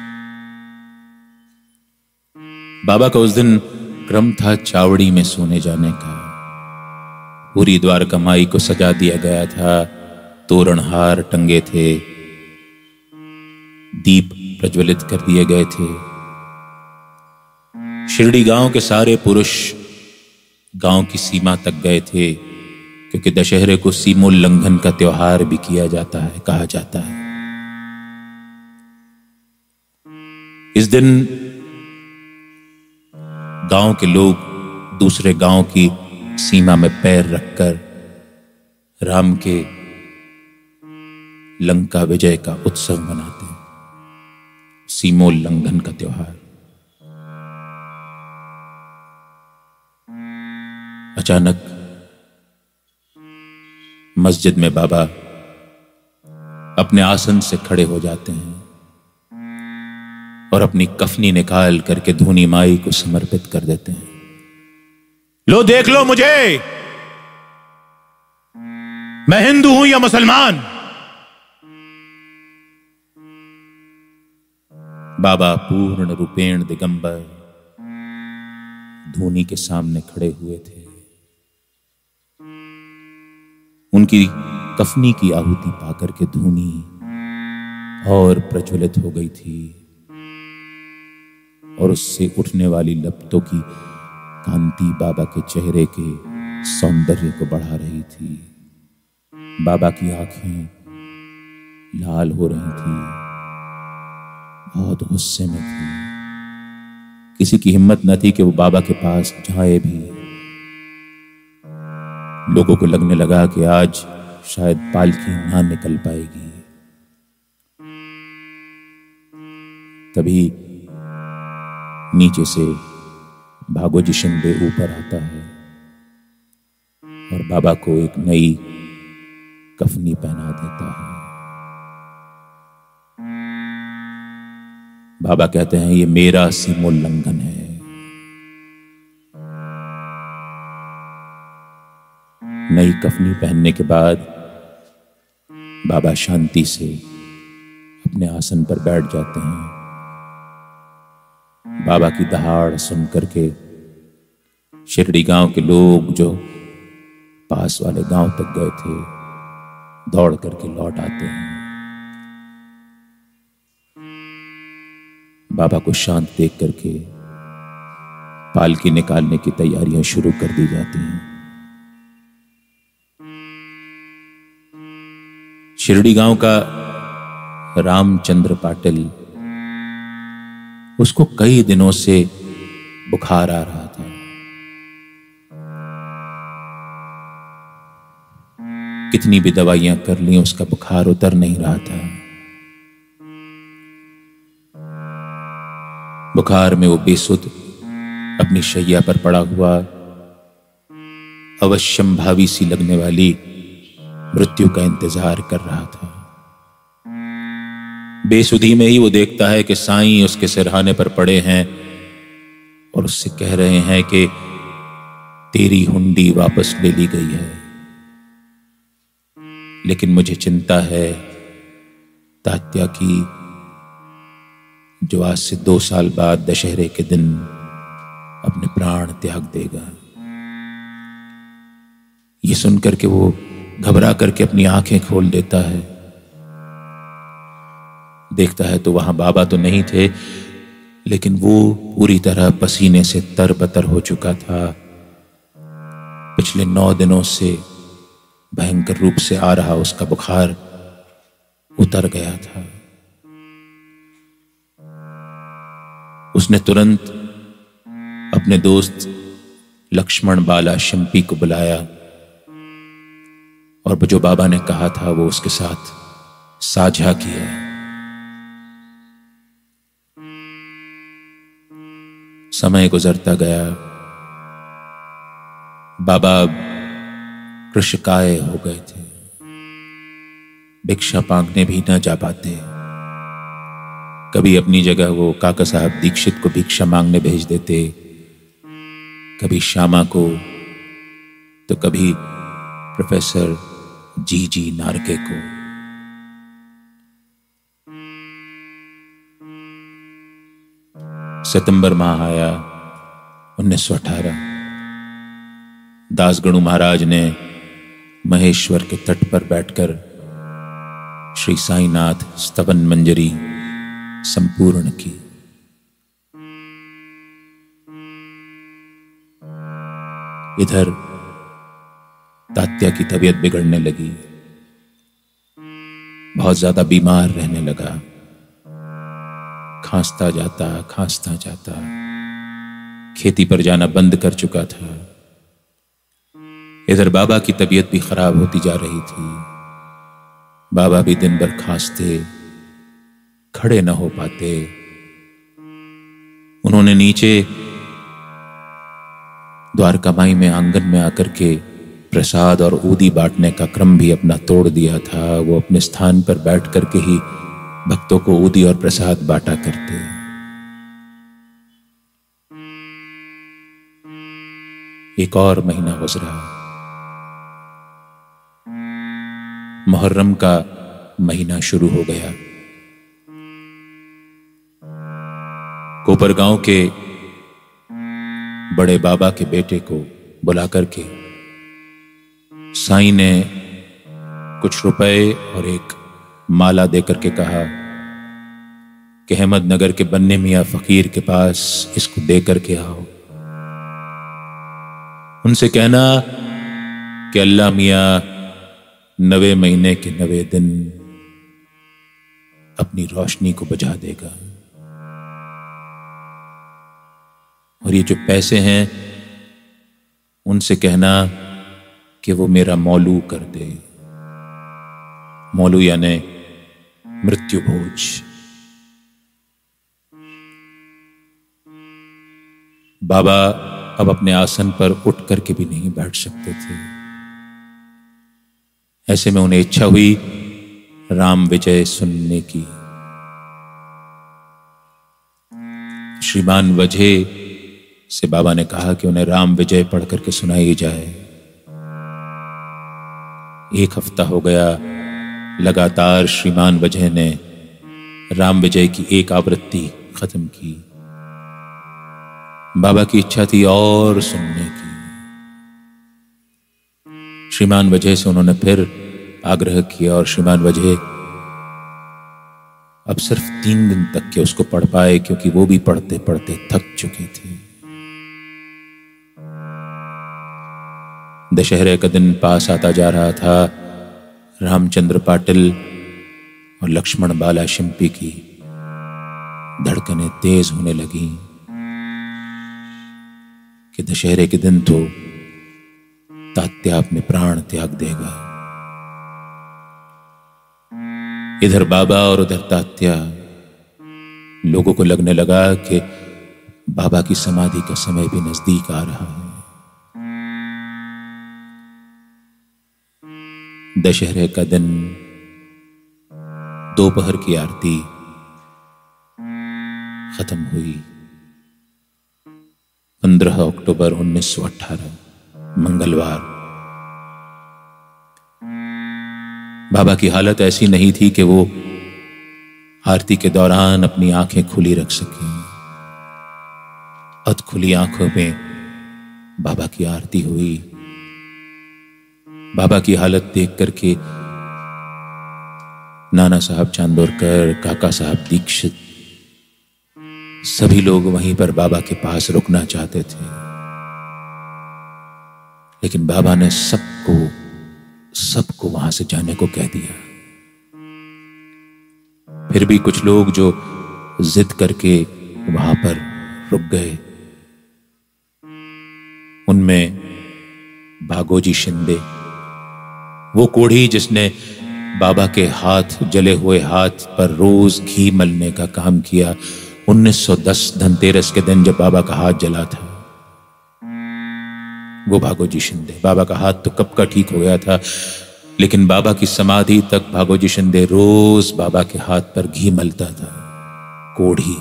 बाबा का उस दिन क्रम था चावड़ी में सोने जाने का। पूरी द्वार कमाई को सजा दिया गया था, तोरणहार टंगे थे, दीप प्रज्वलित कर दिए गए थे। शिरडी गांव के सारे पुरुष गांव की सीमा तक गए थे, क्योंकि दशहरे को सीमोल्लंघन का त्योहार भी किया जाता है, कहा जाता है। इस दिन गांव के लोग दूसरे गांव की सीमा में पैर रखकर राम के लंका विजय का उत्सव मनाते हैं, सीमोल्लंघन का त्योहार। अचानक मस्जिद में बाबा अपने आसन से खड़े हो जाते हैं और अपनी कफनी निकाल करके धूनी माई को समर्पित कर देते हैं। लो देख लो मुझे, मैं हिंदू हूं या मुसलमान। बाबा पूर्ण रूपेण दिगंबर धूनी के सामने खड़े हुए थे। उनकी कफनी की आहुति पाकर के धूनी और प्रज्वलित हो गई थी और उससे उठने वाली लपटों की कांति बाबा के चेहरे के सौंदर्य को बढ़ा रही थी। बाबा की आंखें लाल हो रही थी, बहुत गुस्से में थी। किसी की हिम्मत न थी कि वो बाबा के पास जाए भी। लोगों को लगने लगा कि आज शायद पालकी ना निकल पाएगी। तभी नीचे से भागोजी शिंदे ऊपर आता है और बाबा को एक नई कफनी पहना देता है। बाबा कहते हैं ये मेरा सीमोल्लंघन है। नई कफनी पहनने के बाद बाबा शांति से अपने आसन पर बैठ जाते हैं। बाबा की दहाड़ सुन करके शिरडी गांव के लोग जो पास वाले गांव तक गए थे दौड़ करके लौट आते हैं। बाबा को शांत देख करके पालकी निकालने की तैयारियां शुरू कर दी जाती हैं। शिरडी गांव का रामचंद्र पाटिल, उसको कई दिनों से बुखार आ रहा था। कितनी भी दवाइयां कर ली, उसका बुखार उतर नहीं रहा था। बुखार में वो बेसुध अपनी शैया पर पड़ा हुआ, अवश्यंभावी सी लगने वाली मृत्यु का इंतजार कर रहा था। बेसुधी में ही वो देखता है कि साईं उसके सिरहाने पर पड़े हैं और उससे कह रहे हैं कि तेरी हुंडी वापस ले ली गई है, लेकिन मुझे चिंता है तात्या की, जो आज से 2 साल बाद दशहरे के दिन अपने प्राण त्याग देगा। ये सुनकर के वो घबरा करके अपनी आंखें खोल देता है। देखता है तो वहां बाबा तो नहीं थे, लेकिन वो पूरी तरह पसीने से तरबतर हो चुका था। पिछले 9 दिनों से भयंकर रूप से आ रहा उसका बुखार उतर गया था। उसने तुरंत अपने दोस्त लक्ष्मण बाला शिंपी को बुलाया और जो बाबा ने कहा था वो उसके साथ साझा किया। समय गुजरता गया। बाबा कृशकाय हो गए थे, भिक्षा मांगने भी न जा पाते। कभी अपनी जगह वो काका साहब दीक्षित को भिक्षा मांगने भेज देते, कभी श्यामा को, तो कभी प्रोफेसर जी नारके को। सितंबर माह आया 1918। दासगणु महाराज ने महेश्वर के तट पर बैठकर श्री साईनाथ स्तवन मंजरी संपूर्ण की। इधर तात्या की तबीयत बिगड़ने लगी, बहुत ज्यादा बीमार रहने लगा, खांसता जाता, खेती पर जाना बंद कर चुका था। इधर बाबा की तबीयत भी खराब होती जा रही थी। बाबा भी दिन भर खांसते, खड़े न हो पाते। उन्होंने नीचे द्वारकामाई में आंगन में आकर के प्रसाद और ऊदी बांटने का क्रम भी अपना तोड़ दिया था। वो अपने स्थान पर बैठ करके ही भक्तों को ऊदी और प्रसाद बांटा करते। एक और महीना गुजरा। मुहर्रम का महीना शुरू हो गया। कोपरगांव के बड़े बाबा के बेटे को बुला करके साईं ने कुछ रुपए और एक माला देकर के कहा कि अहमदनगर के बन्ने मियां फकीर के पास इसको दे करके आओ। उनसे कहना कि अल्लाह मियां 9वें महीने के 9वें दिन अपनी रोशनी को बुझा देगा। और ये जो पैसे हैं उनसे कहना कि वो मेरा मौलू कर दे। मौलू यानी मृत्यु भोज। बाबा अब अपने आसन पर उठ करके भी नहीं बैठ सकते थे। ऐसे में उन्हें इच्छा हुई राम विजय सुनने की। श्रीमान वजह से बाबा ने कहा कि उन्हें राम विजय पढ़ करके सुनाई जाए। 1 हफ्ता हो गया, लगातार श्रीमान वजह ने राम विजय की एक आवृत्ति खत्म की। बाबा की इच्छा थी और सुनने की। श्रीमान वजह से उन्होंने फिर आग्रह किया और श्रीमान वजह अब सिर्फ 3 दिन तक के उसको पढ़ पाए, क्योंकि वो भी पढ़ते पढ़ते थक चुके थे। दशहरे का दिन पास आता जा रहा था। रामचंद्र पाटिल और लक्ष्मण बाला शिंपी की धड़कनें तेज होने लगी कि दशहरे के दिन तो तात्या अपने प्राण त्याग देगा। इधर बाबा और उधर तात्या। लोगों को लगने लगा कि बाबा की समाधि का समय भी नजदीक आ रहा है। दशहरे का दिन, दोपहर की आरती खत्म हुई। 15 अक्टूबर 1918 मंगलवार। बाबा की हालत ऐसी नहीं थी कि वो आरती के दौरान अपनी आंखें खुली रख सकें। अध खुली आंखों में बाबा की आरती हुई। बाबा की हालत देख करके नाना साहब चांदोरकर, काका साहब दीक्षित, सभी लोग वहीं पर बाबा के पास रुकना चाहते थे, लेकिन बाबा ने सबको वहां से जाने को कह दिया। फिर भी कुछ लोग जो जिद करके वहां पर रुक गए, उनमें भागोजी शिंदे, वो कोढ़ी जिसने बाबा के जले हुए हाथ पर रोज घी मलने का काम किया। 1910 धनतेरस के दिन जब बाबा का हाथ जला था, वो भागोजी शिंदे। बाबा का हाथ तो कब का ठीक हो गया था, लेकिन बाबा की समाधि तक भागोजी शिंदे रोज बाबा के हाथ पर घी मलता था। कोढ़ी,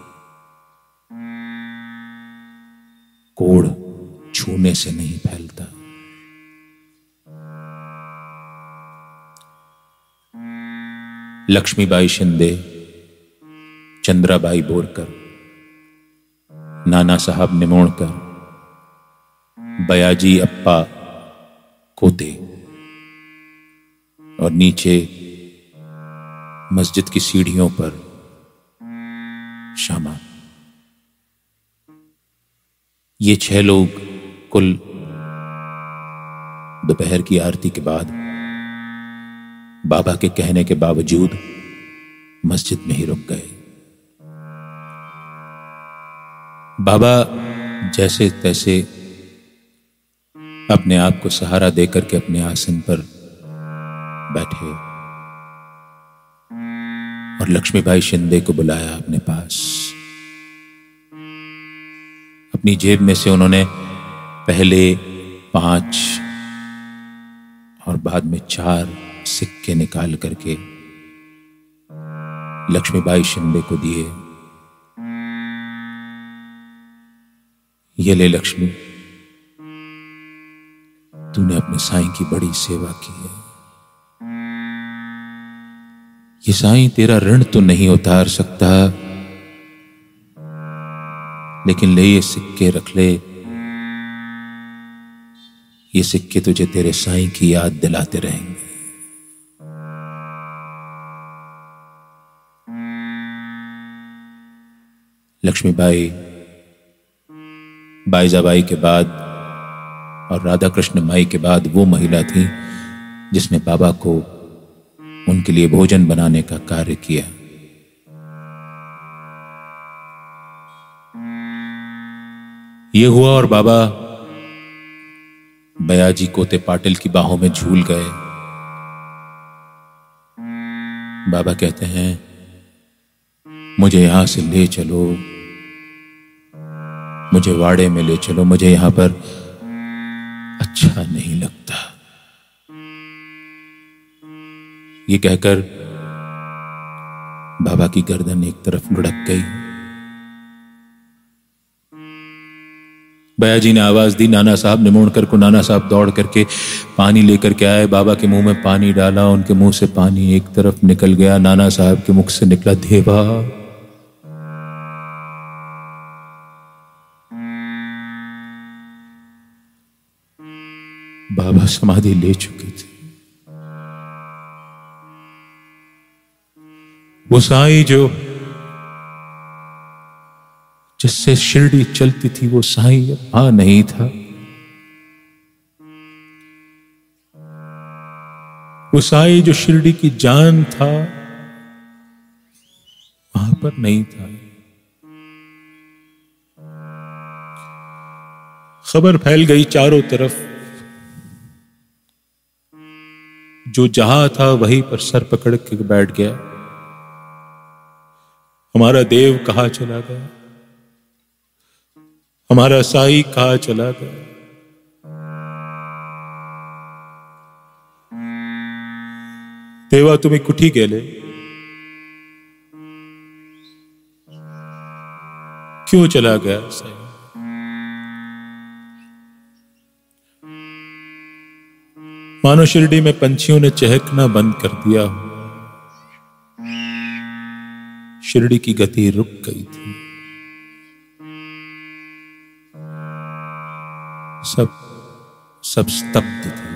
कोढ़ छूने से नहीं फैलता। लक्ष्मीबाई शिंदे, चंद्राबाई बोरकर, नाना साहब निमोणकर, बयाजी अप्पा कोते और नीचे मस्जिद की सीढ़ियों पर शामा। ये 6 लोग कुल दोपहर की आरती के बाद बाबा के कहने के बावजूद मस्जिद में ही रुक गए। बाबा जैसे तैसे अपने आप को सहारा देकर के अपने आसन पर बैठे और लक्ष्मीबाई शिंदे को बुलाया अपने पास। अपनी जेब में से उन्होंने पहले 5 और बाद में 4 सिक्के निकाल करके लक्ष्मीबाई शिंदे को दिए। ये ले लक्ष्मी, तूने अपने साईं की बड़ी सेवा की है। ये साईं तेरा ऋण तो नहीं उतार सकता, लेकिन ले ये सिक्के रख ले। ये सिक्के तुझे तेरे साईं की याद दिलाते रहेंगे। लक्ष्मीबाई बाईजाबाई के बाद और राधा कृष्ण माई के बाद वो महिला थी जिसने बाबा को उनके लिए भोजन बनाने का कार्य किया। ये हुआ और बाबा बयाजी कोते पाटिल की बाहों में झूल गए। बाबा कहते हैं, मुझे यहां से ले चलो, मुझे वाड़े में ले चलो, मुझे यहां पर अच्छा नहीं लगता। ये कहकर बाबा की गर्दन एक तरफ लुढ़क गई। बयाजी ने आवाज दी, नाना साहब निमोणकर को। नाना साहब दौड़ करके पानी लेकर के आए, बाबा के मुंह में पानी डाला, उनके मुंह से पानी एक तरफ निकल गया, नाना साहब के मुख से निकला देवा। बाबा समाधि ले चुके थे। वो साईं जो जिससे शिरडी चलती थी, वो साईं अब वहां नहीं था। वो साईं जो शिरडी की जान था, वहां पर नहीं था। खबर फैल गई चारों तरफ। जो जहां था वहीं पर सर पकड़ के बैठ गया। हमारा देव कहां चला गया, हमारा साईं कहां चला गया। देवा तुम्हें कुठी गेले, क्यों चला गया साईं? मानो शिरडी में पंछियों ने चहकना बंद कर दिया। शिरडी की गति रुक गई थी। सब स्तब्ध थे।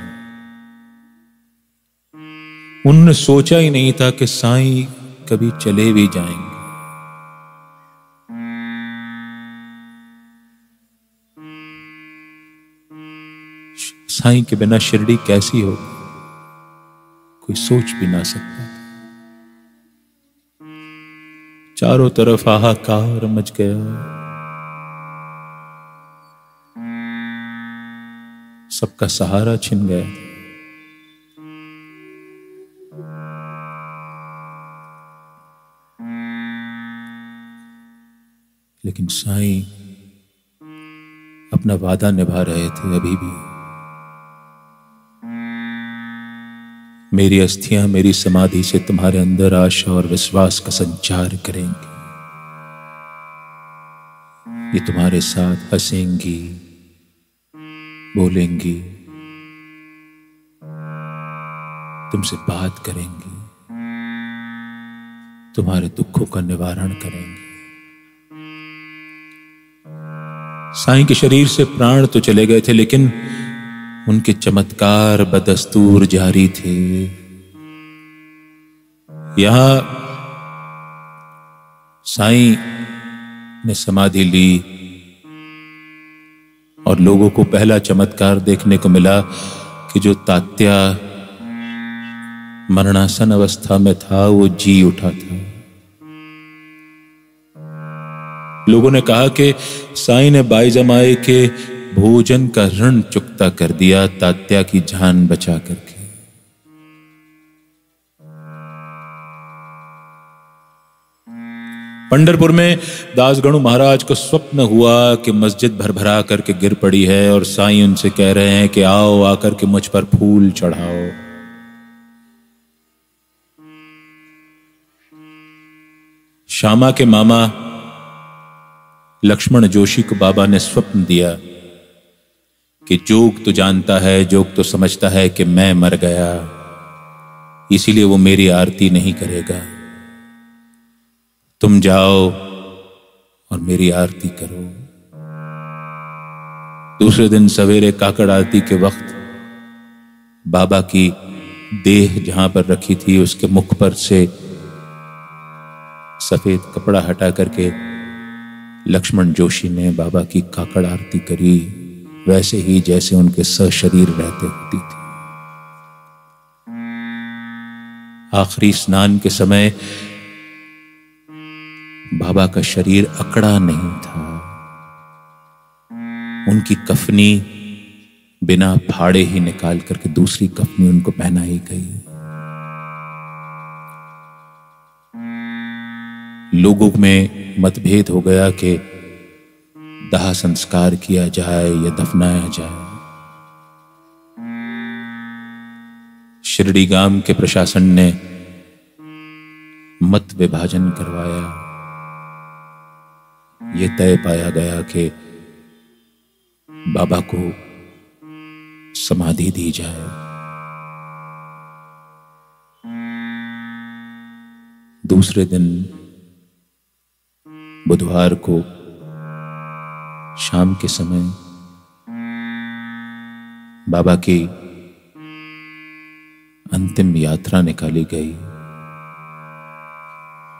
उन्होंने सोचा ही नहीं था कि साईं कभी चले भी जाएंगे। साईं के बिना शिरडी कैसी होगी, कोई सोच भी ना सकता। चारों तरफ हाहाकार मच गया। सबका सहारा छिन गया। लेकिन साईं अपना वादा निभा रहे थे। अभी भी मेरी अस्थियां मेरी समाधि से तुम्हारे अंदर आशा और विश्वास का संचार करेंगी। ये तुम्हारे साथ हंसेंगी, बोलेंगी, तुमसे बात करेंगी, तुम्हारे दुखों का निवारण करेंगी। साईं के शरीर से प्राण तो चले गए थे, लेकिन उनके चमत्कार बदस्तूर जारी थे। यहां साईं ने समाधि ली और लोगों को पहला चमत्कार देखने को मिला कि जो तात्या मरणासन अवस्था में था वो जी उठा था। लोगों ने कहा कि साईं ने बाई जमाए के भोजन का ऋण चुकता कर दिया तात्या की जान बचा करके। पंढरपुर में दासगणु महाराज को स्वप्न हुआ कि मस्जिद भरभरा करके गिर पड़ी है और साईं उनसे कह रहे हैं कि आओ आकर के मुझ पर फूल चढ़ाओ। श्यामा के मामा लक्ष्मण जोशी को बाबा ने स्वप्न दिया कि जोग तो जानता है, जोग तो समझता है कि मैं मर गया, इसीलिए वो मेरी आरती नहीं करेगा। तुम जाओ और मेरी आरती करो। दूसरे दिन सवेरे काकड़ आरती के वक्त बाबा की देह जहां पर रखी थी उसके मुख पर से सफेद कपड़ा हटा करके लक्ष्मण जोशी ने बाबा की काकड़ आरती करी, वैसे ही जैसे उनके सशरीर रहते होती थी। आखिरी स्नान के समय बाबा का शरीर अकड़ा नहीं था। उनकी कफनी बिना फाड़े ही निकाल करके दूसरी कफनी उनको पहनाई गई। लोगों में मतभेद हो गया कि दाह संस्कार किया जाए या दफनाया जाए। शिरडी गांव के प्रशासन ने मत विभाजन करवाया। यह तय पाया गया कि बाबा को समाधि दी जाए। दूसरे दिन बुधवार को शाम के समय बाबा की अंतिम यात्रा निकाली गई।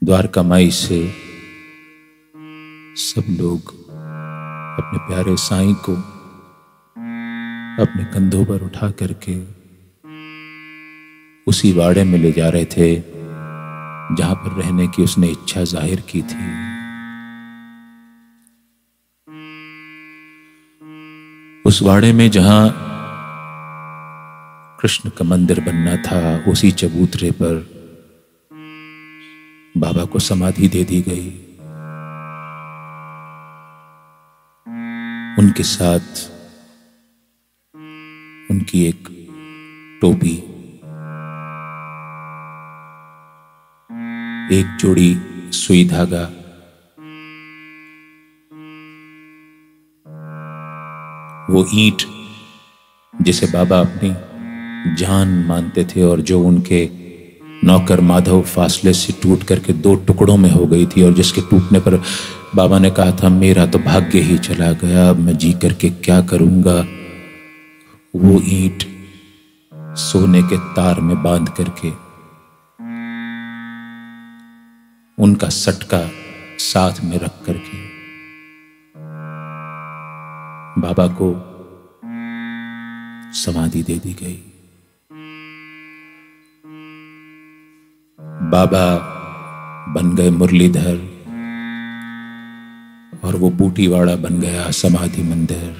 द्वारका माई से सब लोग अपने प्यारे साईं को अपने कंधों पर उठा करके उसी वाड़े में ले जा रहे थे जहां पर रहने की उसने इच्छा जाहिर की थी। उस वाड़े में जहां कृष्ण का मंदिर बनना था, उसी चबूतरे पर बाबा को समाधि दे दी गई। उनके साथ उनकी एक टोपी, एक जोड़ी सुई धागा, वो ईंट जिसे बाबा अपनी जान मानते थे और जो उनके नौकर माधव फासले से टूट करके 2 टुकड़ों में हो गई थी और जिसके टूटने पर बाबा ने कहा था मेरा तो भाग्य ही चला गया, अब मैं जी करके क्या करूंगा। वो ईंट सोने के तार में बांध करके उनका सटका साथ में रख करके बाबा को समाधि दे दी गई। बाबा बन गए मुरलीधर और वो बूटीवाड़ा बन गया समाधि मंदिर।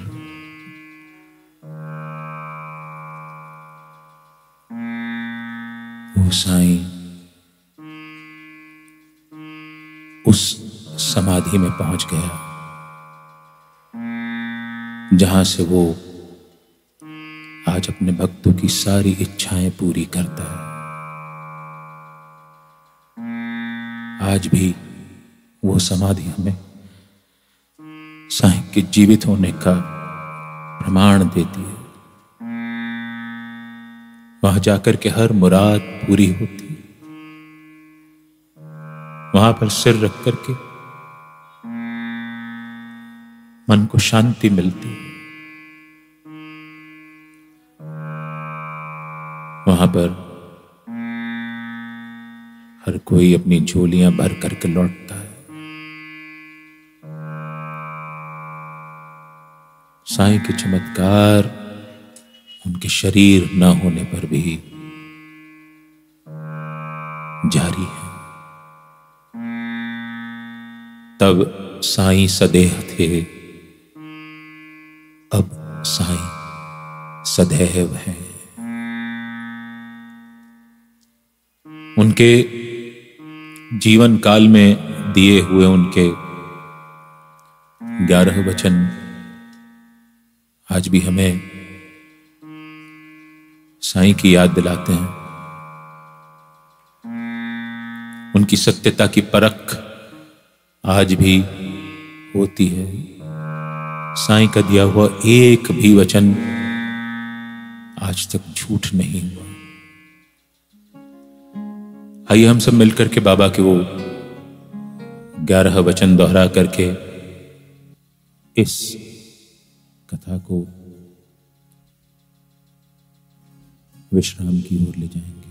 वो साईं उस समाधि में पहुंच गया जहां से वो आज अपने भक्तों की सारी इच्छाएं पूरी करता है। आज भी वो समाधि हमें साईं के जीवित होने का प्रमाण देती है। वहां जाकर के हर मुराद पूरी होती है। वहां पर सिर रख करके मन को शांति मिलती है। वहां पर हर कोई अपनी झोलियां भर करके लौटता है। साईं के चमत्कार उनके शरीर न होने पर भी जारी है। तब साईं सदेह थे, अब साईं सदैव हैं। उनके जीवन काल में दिए हुए उनके 11 वचन आज भी हमें साईं की याद दिलाते हैं। उनकी सत्यता की परख आज भी होती है। साईं का दिया हुआ एक भी वचन आज तक झूठ नहीं हुआ। आइए हम सब मिलकर के बाबा के वो 11 वचन दोहरा करके इस कथा को विश्राम की ओर ले जाएंगे।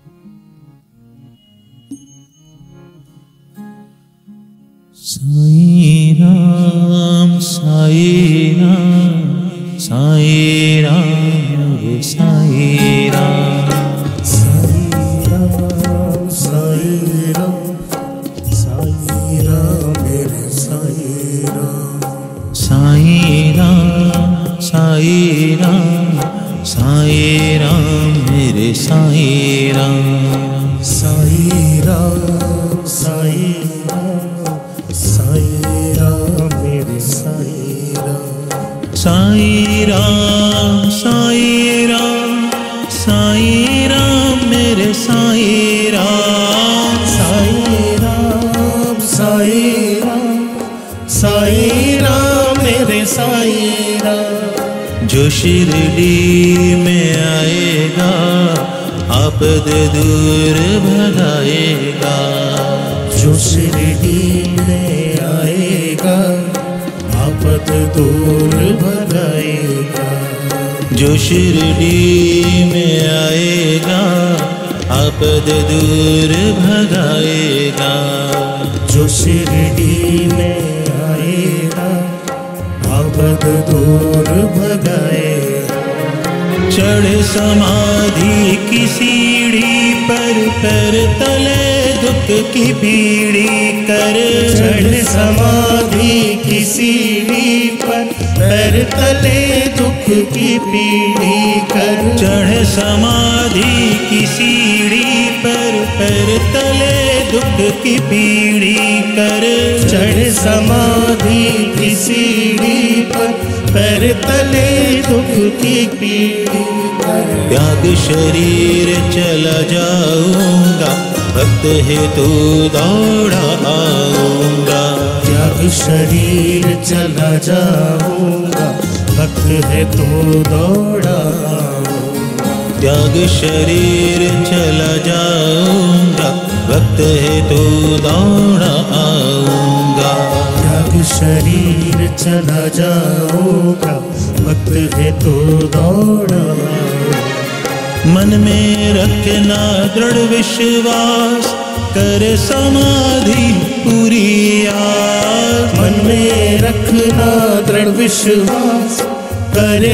साईं राम साईं राम साईं राम रे साईं राम साईं राम साईं राम साईं राम मेरे साईं राम साईं राम साईं राम साईं राम मेरे साईं राम साईं राम साईं राम साईं राम मेरे साईं राम साईं राम साईं राम साईं राम मेरे साईं राम साईं राम साईं राम साईं राम मेरे साईं राम। जो शिरडी में आएगा आपद दूर भगाएगा। जो शिरडी में आएगा आपद दूर भगाएगा। जो शिरडी में आएगा आपद दूर भगाएगा। जो शिरडी में आएगा आबद दूर भगाएगा। चढ़ समाधि की सीढ़ी पर पैर तले दुख की पीढ़ी कर। चढ़ समाधि की सीढ़ी पर पैर तले दुख की पीढ़ी कर। चढ़ समाधि की सीढ़ी पर पैर तले दुख की पीढ़ी कर। चढ़ समाधि की सीढ़ी पर पैर तले दुख की पीढ़ी कर। त्याग शरीर चला जाऊंगा भक्त हेतु दौड़ा आऊंगा। त्याग शरीर चला जाऊंगा भक्त हेतु दौड़ा आऊंगा। त्याग शरीर चला जाऊंगा भक्त हेतु दौड़ा आऊंगा। त्याग शरीर चला जाऊंगा भक्त हेतु दौड़ा आऊंगा। मन में रखना दृढ़ विश्वास कर समाधि पूरी आस। मन में रखना दृढ़ विश्वास करे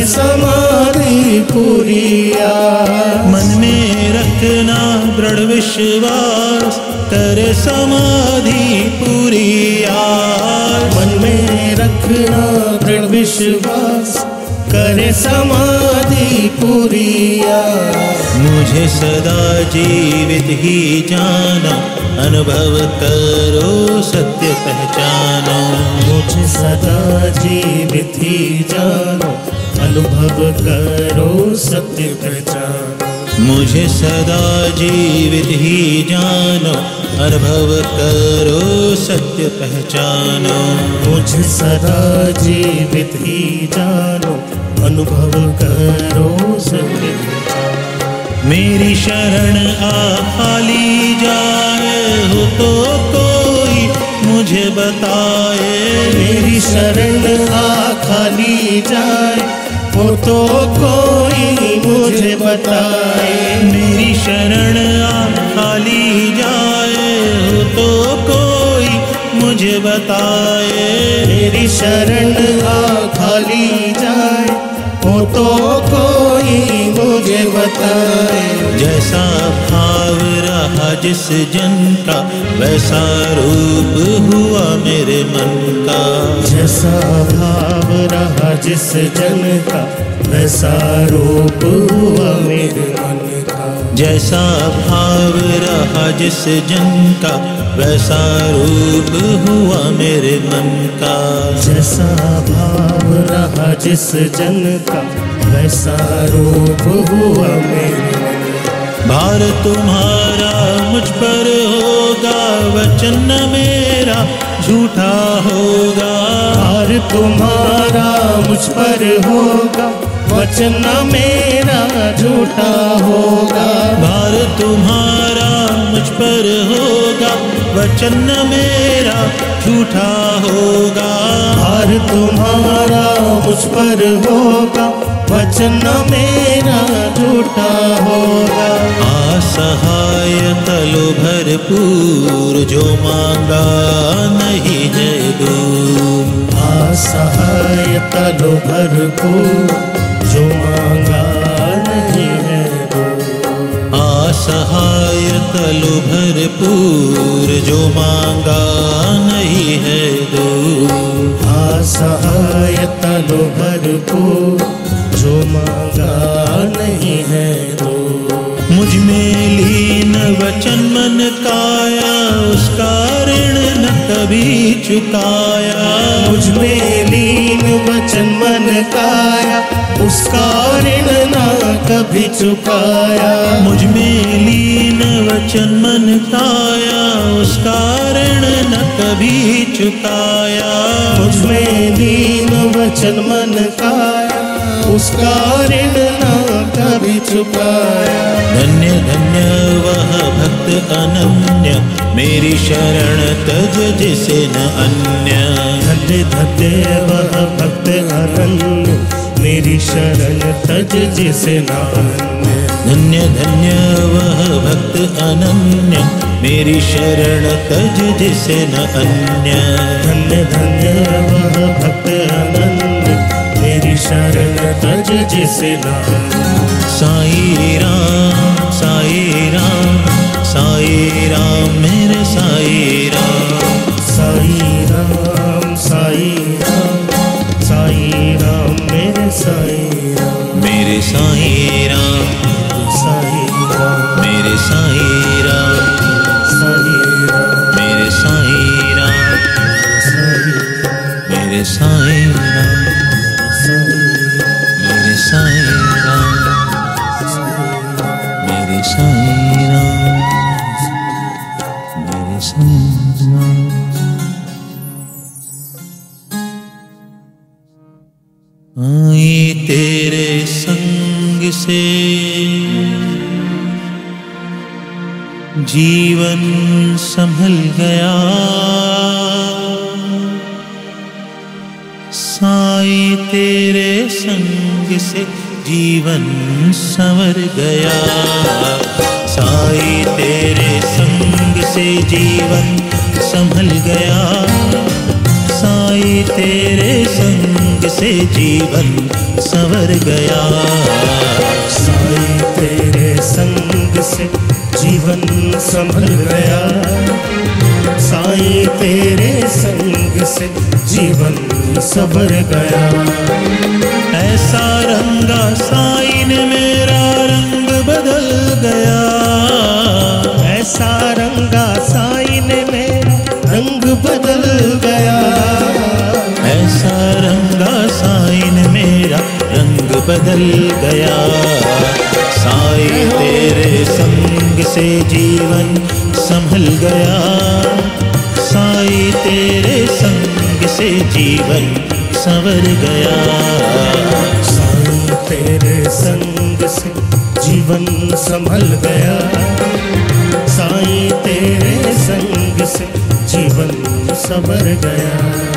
समाधि पूरी आस। मन में रखना दृढ़ विश्वास करे समाधि पूरी आस। मन में रखना दृढ़ विश्वास करे समाधि पूरी आस। मुझे सदा जीवित ही जानो अनुभव करो सत्य पहचानो। मुझे सदा जीवित ही जानो अनुभव करो सत्य पहचानो। मुझे सदा जीवित ही जानो अनुभव करो सत्य पहचानो। मुझे सदा जीवित ही जानो अनुभव करो सत्य पहचानो। मेरी शरण आ ली जाए हो तो कोई मुझे बताए। मेरी शरण आ खाली जाए हो तो कोई मुझे बताए। मेरी शरण आ खाली जाए हो तो कोई मुझे बताए। मेरी शरण आ खाली जाए हो तो कोई मुझे बताए। जैसा भाव रहा जिस जन का वैसा रूप हुआ मेरे मन का। जैसा भाव रहा जिस जन का वैसा रूप हुआ मेरे मन का। जैसा भाव रहा जिस जन का वैसा रूप हुआ मेरे मन का। जैसा भाव रहा जिस जन का वैसा रूप हुआ मेरे मन का। भार तुम्हारा मुझ पर होगा वचन न मेरा झूठा होगा। भार तुम्हारा मुझ पर होगा वचन न मेरा झूठा होगा। भार तुम्हारा मुझ पर होगा वचन न मेरा झूठा होगा। भार तुम्हारा मुझ पर होगा वचन न मेरा झूठा होगा। असहाय तलो भरपूर जो मांगा नहीं है दूर। असहाय तलो भरपूर जो मांगा नहीं है दूर। असहाय तलो भरपूर जो मांगा नहीं है दूर। असहाय तलो भरपूर जो मांगा नहीं है दूर। मुझ में लीन वचन मन काया उसका ऋण न कभी चुकाया। मुझ में लीन वचन मन काया उसका ऋण न कभी चुकाया। मुझ में लीन वचन मन काया उसका ऋण न कभी चुकाया। मुझ में लीन वचन मन काया उसका ऋण न कभी चुकाया। धन्य धन्य वह भक्त अनन्य मेरी शरण तज जिसे न अन्य। धन्य धन्य वह भक्त अनन्य मेरी शरण तज जिसे न अन्य। धन्य धन्य वह भक्त अनन्य, मेरी शरण तज जिसे न अन्य। धन्य धन्य वह भक्त अनन्य, मेरी शरण तज जिसे न अन्य। साई राम साई राम साई राम मेरे साई राम। साई राम साई राम साई राम मेरे साई राम। मेरे साई राम साई राम मेरे साई राम साई राम मेरे साई राम मेरे साई राम मेरे साई राम मेरे साई राम मेरे साई राम। आई तेरे संग से जीवन संभल गया, साई तेरे संग से जीवन संवर गया। साई तेरे संग से जीवन संभल गया, साई तेरे संग से जीवन संवर गया। साई तेरे संग से जीवन संभल गया, साई तेरे संग से जीवन संवर गया। ऐसा रंगा साई ने मेरा रंग बदल गया, ऐसा रंगा साई ने मेरा रंग बदल गया। ऐसा रंगा साई ने मेरा रंग बदल गया। साई तेरे संग से जीवन संभल गया, साई तेरे संग से जीवन संवर गया। साई तेरे संग से जीवन संभल गया, साई तेरे संग से जीवन संवर गया।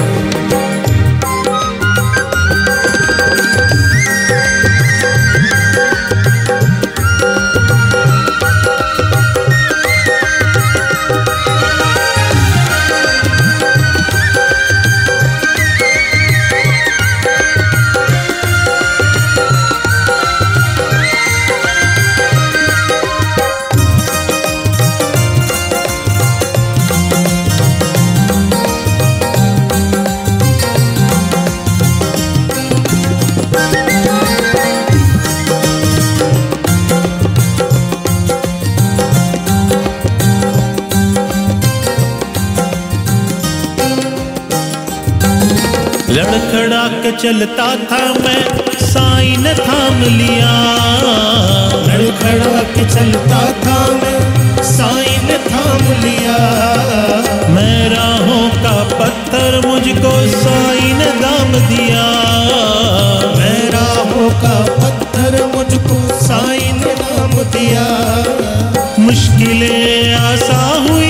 लड़खड़ा के चलता था मैं, साई ने थाम लिया। लड़खड़ा के चलता था मैं, साई ने थाम लिया। मैं राहों का पत्थर मुझको साई ने दाम दिया। मैं राहों का पत्थर मुझको साई ने दाम दिया। मुश्किलें आसा हुई,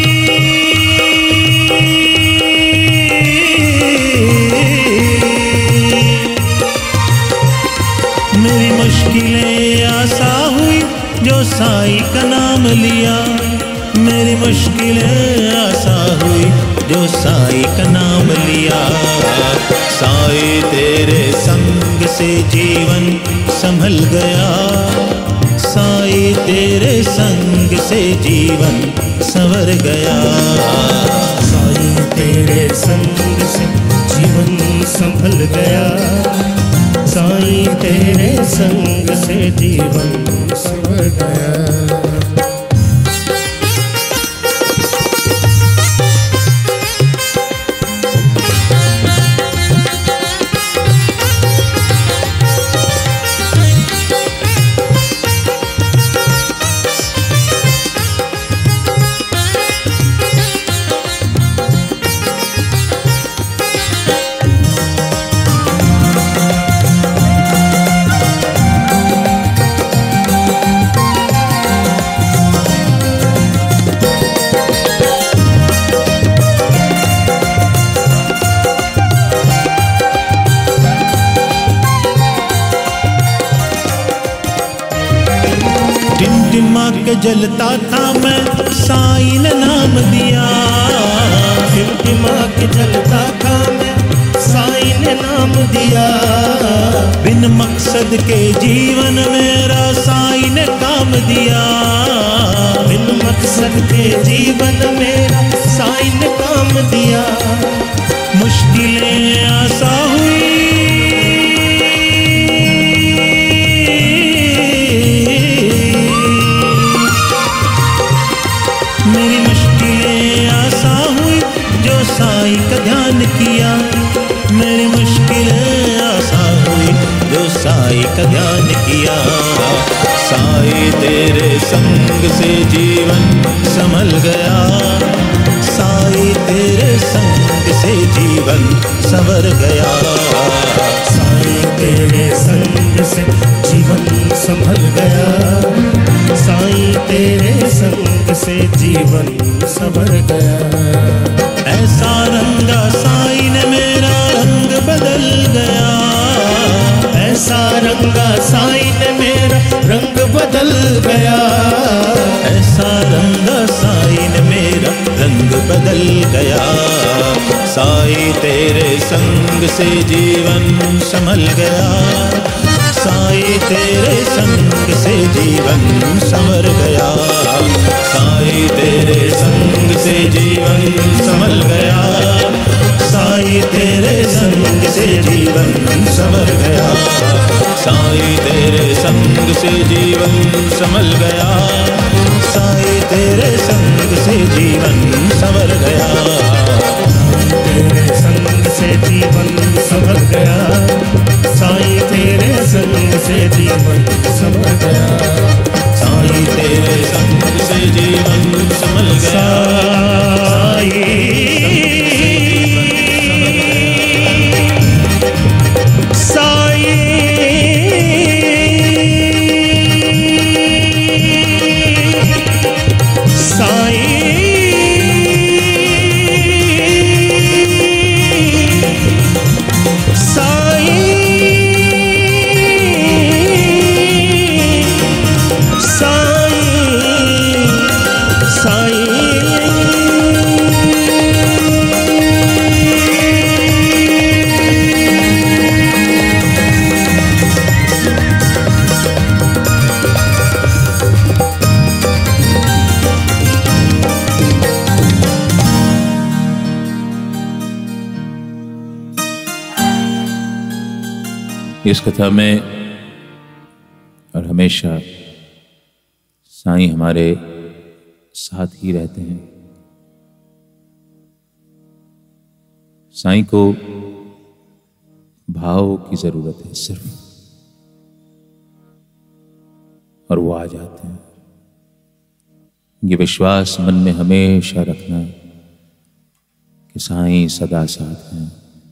मेरी मुश्किलें आसा हुई जो साई का नाम लिया। मेरी मुश्किलें आसा हुई जो साई का नाम लिया। साई तेरे संग से जीवन संभल गया, साई तेरे संग से जीवन संवर गया। साई तेरे संग से जीवन संभल गया, साई तेरे संग से जीवन संवर गया। के जलता था मैं साईं ने नाम दिया। टिमटिमा के जलता था मैं साईं ने नाम दिया। बिन मकसद के जीवन मेरा साईं ने काम दिया। बिन मकसद के जीवन मेरा साईं ने काम दिया। मुश्किलें आसा हुई मेरी मुश्किलें आसा हुई जो साईं का ध्यान किया। मेरी मुश्किलें आसा हुई जो साईं का ध्यान किया। साईं तेरे संग से जीवन संभल गया। साईं तेरे संग से जीवन संवर गया। साईं तेरे संग से जीवन संभल गया। साईं तेरे संग से जीवन संभल गया। ऐसा रंगा साईं ने मेरा रंग बदल गया। ऐसा रंगा साईं ने मेरा रंग बदल गया। ऐसा रंगा साईं ने मेरा रंग बदल गया। साईं तेरे संग से जीवन संभल गया। साईं तेरे संग से जीवन संवर गया। साईं तेरे संग से जीवन संभल गया। साईं तेरे संग से जीवन संवर गया। साईं तेरे संग से जीवन संभल गया। साईं तेरे संग से जीवन संवर गया। तेरे संग से जीवन संभल गया। साईं तेरे संग से जीवन संभल गया। साईं तेरे संग से जीवन संभल गया। इस कथा में और हमेशा साईं हमारे साथ ही रहते हैं। साईं को भाव की जरूरत है सिर्फ, और वो आ जाते हैं। ये विश्वास मन में हमेशा रखना कि साईं सदा साथ हैं।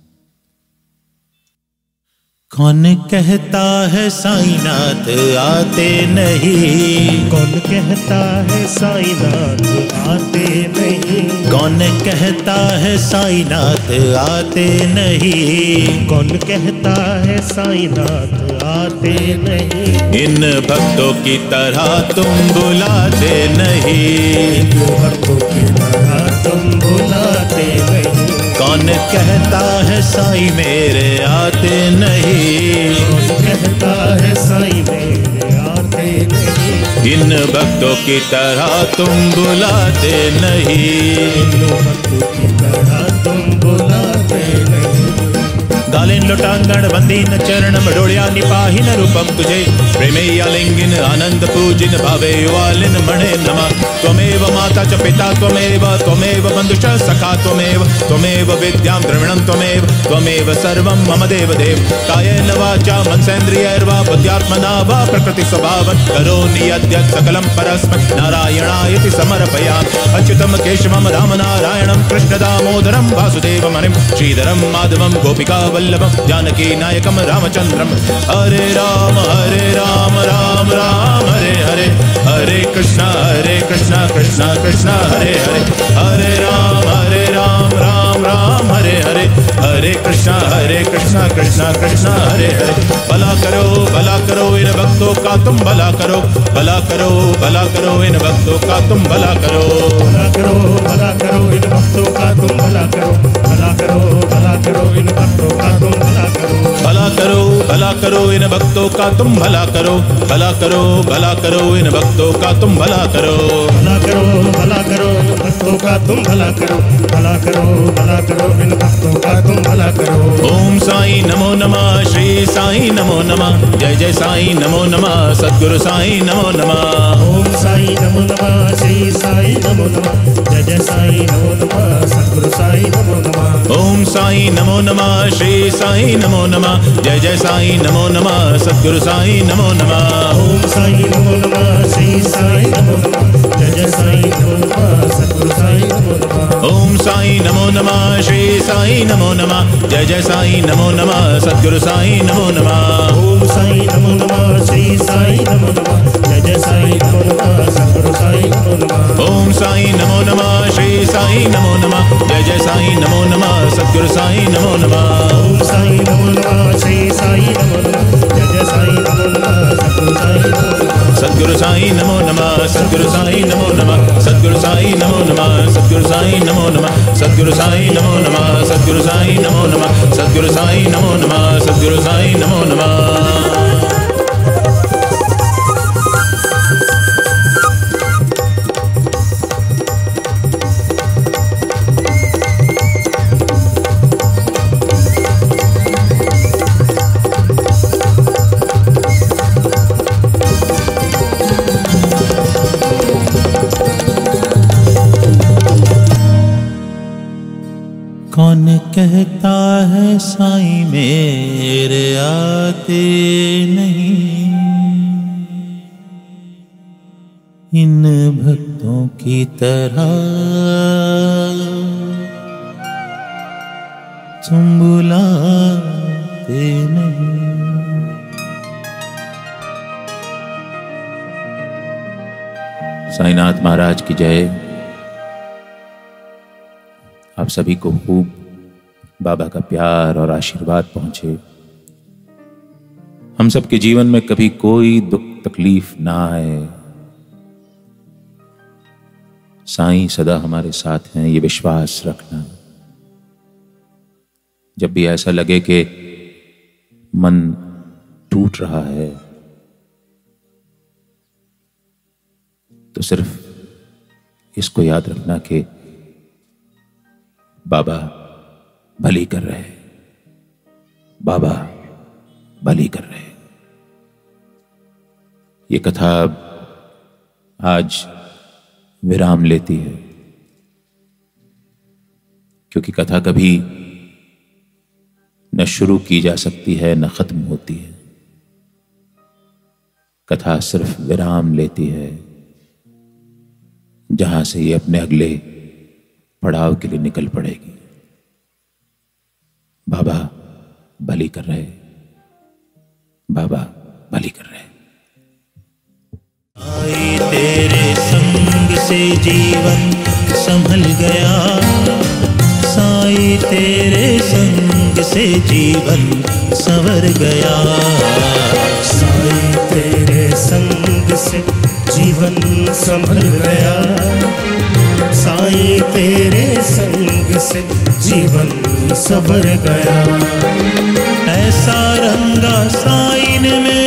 कौन कहता है साईनाथ आते नहीं। कौन कहता है साईनाथ आते नहीं। कौन कहता है साईनाथ आते नहीं। कौन कहता है साईनाथ आते नहीं। इन भक्तों की तरह तुम बुलाते नहीं। इन भक्तों की तरह तुम बुलाते नहीं। कौन कहता है साईं मेरे आते नहीं। कौन कहता है साईं मेरे आते नहीं। इन भक्तों की तरह तुम बुलाते नहीं। इन भक्तों की तरह तुम बुलाते नहीं। गालिन लोटांगण वंदीन चरण मडोलिया निपाहिन रूपम तुझे प्रेमैयालिंगिन आनंद पूजिन भावे युवालिन मणे नमः। त्वमेव माता च पिता त्वमेव त्वमेव बंधुश्च सखा त्वमेव त्वमेव विद्यां द्रविणं त्वमेव त्वमेव सर्वं मम देवदेव। कायेन वाचा मनसेन्द्रियैर्वा बुद्ध्यात्मना वा प्रकृति स्वभावं करोमि यद्यत् सकलं परस्मै नारायणायति समर्पयामि। अच्युतं केशवं राम नारायणं कृष्ण दामोदरं वासुदेवं हरिं श्रीधरं माधवं गोपिका वल्लभं जानकी नायकं रामचंद्रं। हरे राम राम राम हरे हरे। हरे कृष्णा कृष्णा कृष्णा हरे हरे। हरे राम राम राम हरे हरे। हरे कृष्णा कृष्णा कृष्णा हरे हरे। भला भला करो इन भक्तों का तुम भला करो, भला करो इन भक्तों का तुम भला करो, भला करो इन भक्तों का तुम भला करो, भला करो इन भक्तों का तुम भला करो, भला करो इन भक्तों का तुम भला करो, भला करो इन भक्तों का तुम भला करो, भला करो इन भक्तों का तुम भला करो, भला करो इन भक्तों का तुम भला करो। ओम साईं नमो नमः, श्री साईं नमो नमः, जय जय साईं नमो नमः, सद्गुरु साईं नमो नमः। ओम साईं नमो नमः, श्री साईं नमो नमः, जय जय साईं नमो नमः, सद्गुरु साईं नमो नमः। ओम साईं नमो नमः, श्री साईं नमो नमः, जय जय साईं नमो नमः, सद्गुरु साईं नमो नमः। ओम साईं नमो नमः, श्री साईं नमो नमः, जय जय साईं नमो नमः, सद्गुरु साईं नमो नमः। ओम साईं नमो नमः, श्री साईं नमो नमः, जय जय साईं नमो नमः, सद्गुरु साईं नमो नमः। ओम साईं नमो नमः, श्री साईं नमो नमः, जय जय साईं नमो नमः, सद्गुरु साईं नमो नमः। ओम साईं नमो नमः, श्री साईं नमो नमः, जय जय साईं नमो नमः, सद्गुरु साईं नमो नमः। ओम साईं नमो नमः, श्री साईं नमो नमः, जय जय साईं नमो नमः, सद्गुरु साईं नमो नमः। सद्गुरु साईं नमो नमः, सद्गुरु साईं नमो नमः, सद्गुरु साईं नमो नमः, सद्गुरु साईं नमो नमः, सद्गुरु साईं नमो नमः, सद्गुरु साईं नमो नमः, सद्गुरु साईं नमो नमः, सद्गुरु साईं नमो नमः। कौन कहता है साईं मेरे आते नहीं, इन भक्तों की तरह तुम बुलाते नहीं। साईनाथ महाराज की जय। आप सभी को खूब बाबा का प्यार और आशीर्वाद पहुंचे। हम सबके जीवन में कभी कोई दुख तकलीफ ना आए। साईं सदा हमारे साथ हैं, ये विश्वास रखना। जब भी ऐसा लगे कि मन टूट रहा है तो सिर्फ इसको याद रखना कि बाबा भली कर रहे, बाबा भली कर रहे। ये कथा आज विराम लेती है, क्योंकि कथा कभी न शुरू की जा सकती है न खत्म होती है। कथा सिर्फ विराम लेती है, जहां से ये अपने अगले पड़ाव के लिए निकल पड़ेगी। बाबा भली कर रहे, बाबा भली कर रहे। आई तेरे संग से जीवन संभल गया, साई तेरे संग से जीवन संवर गया, साई तेरे संग से जीवन संभल गया, साई तेरे संग से जीवन संवर गया। ऐसा रंगा साई ने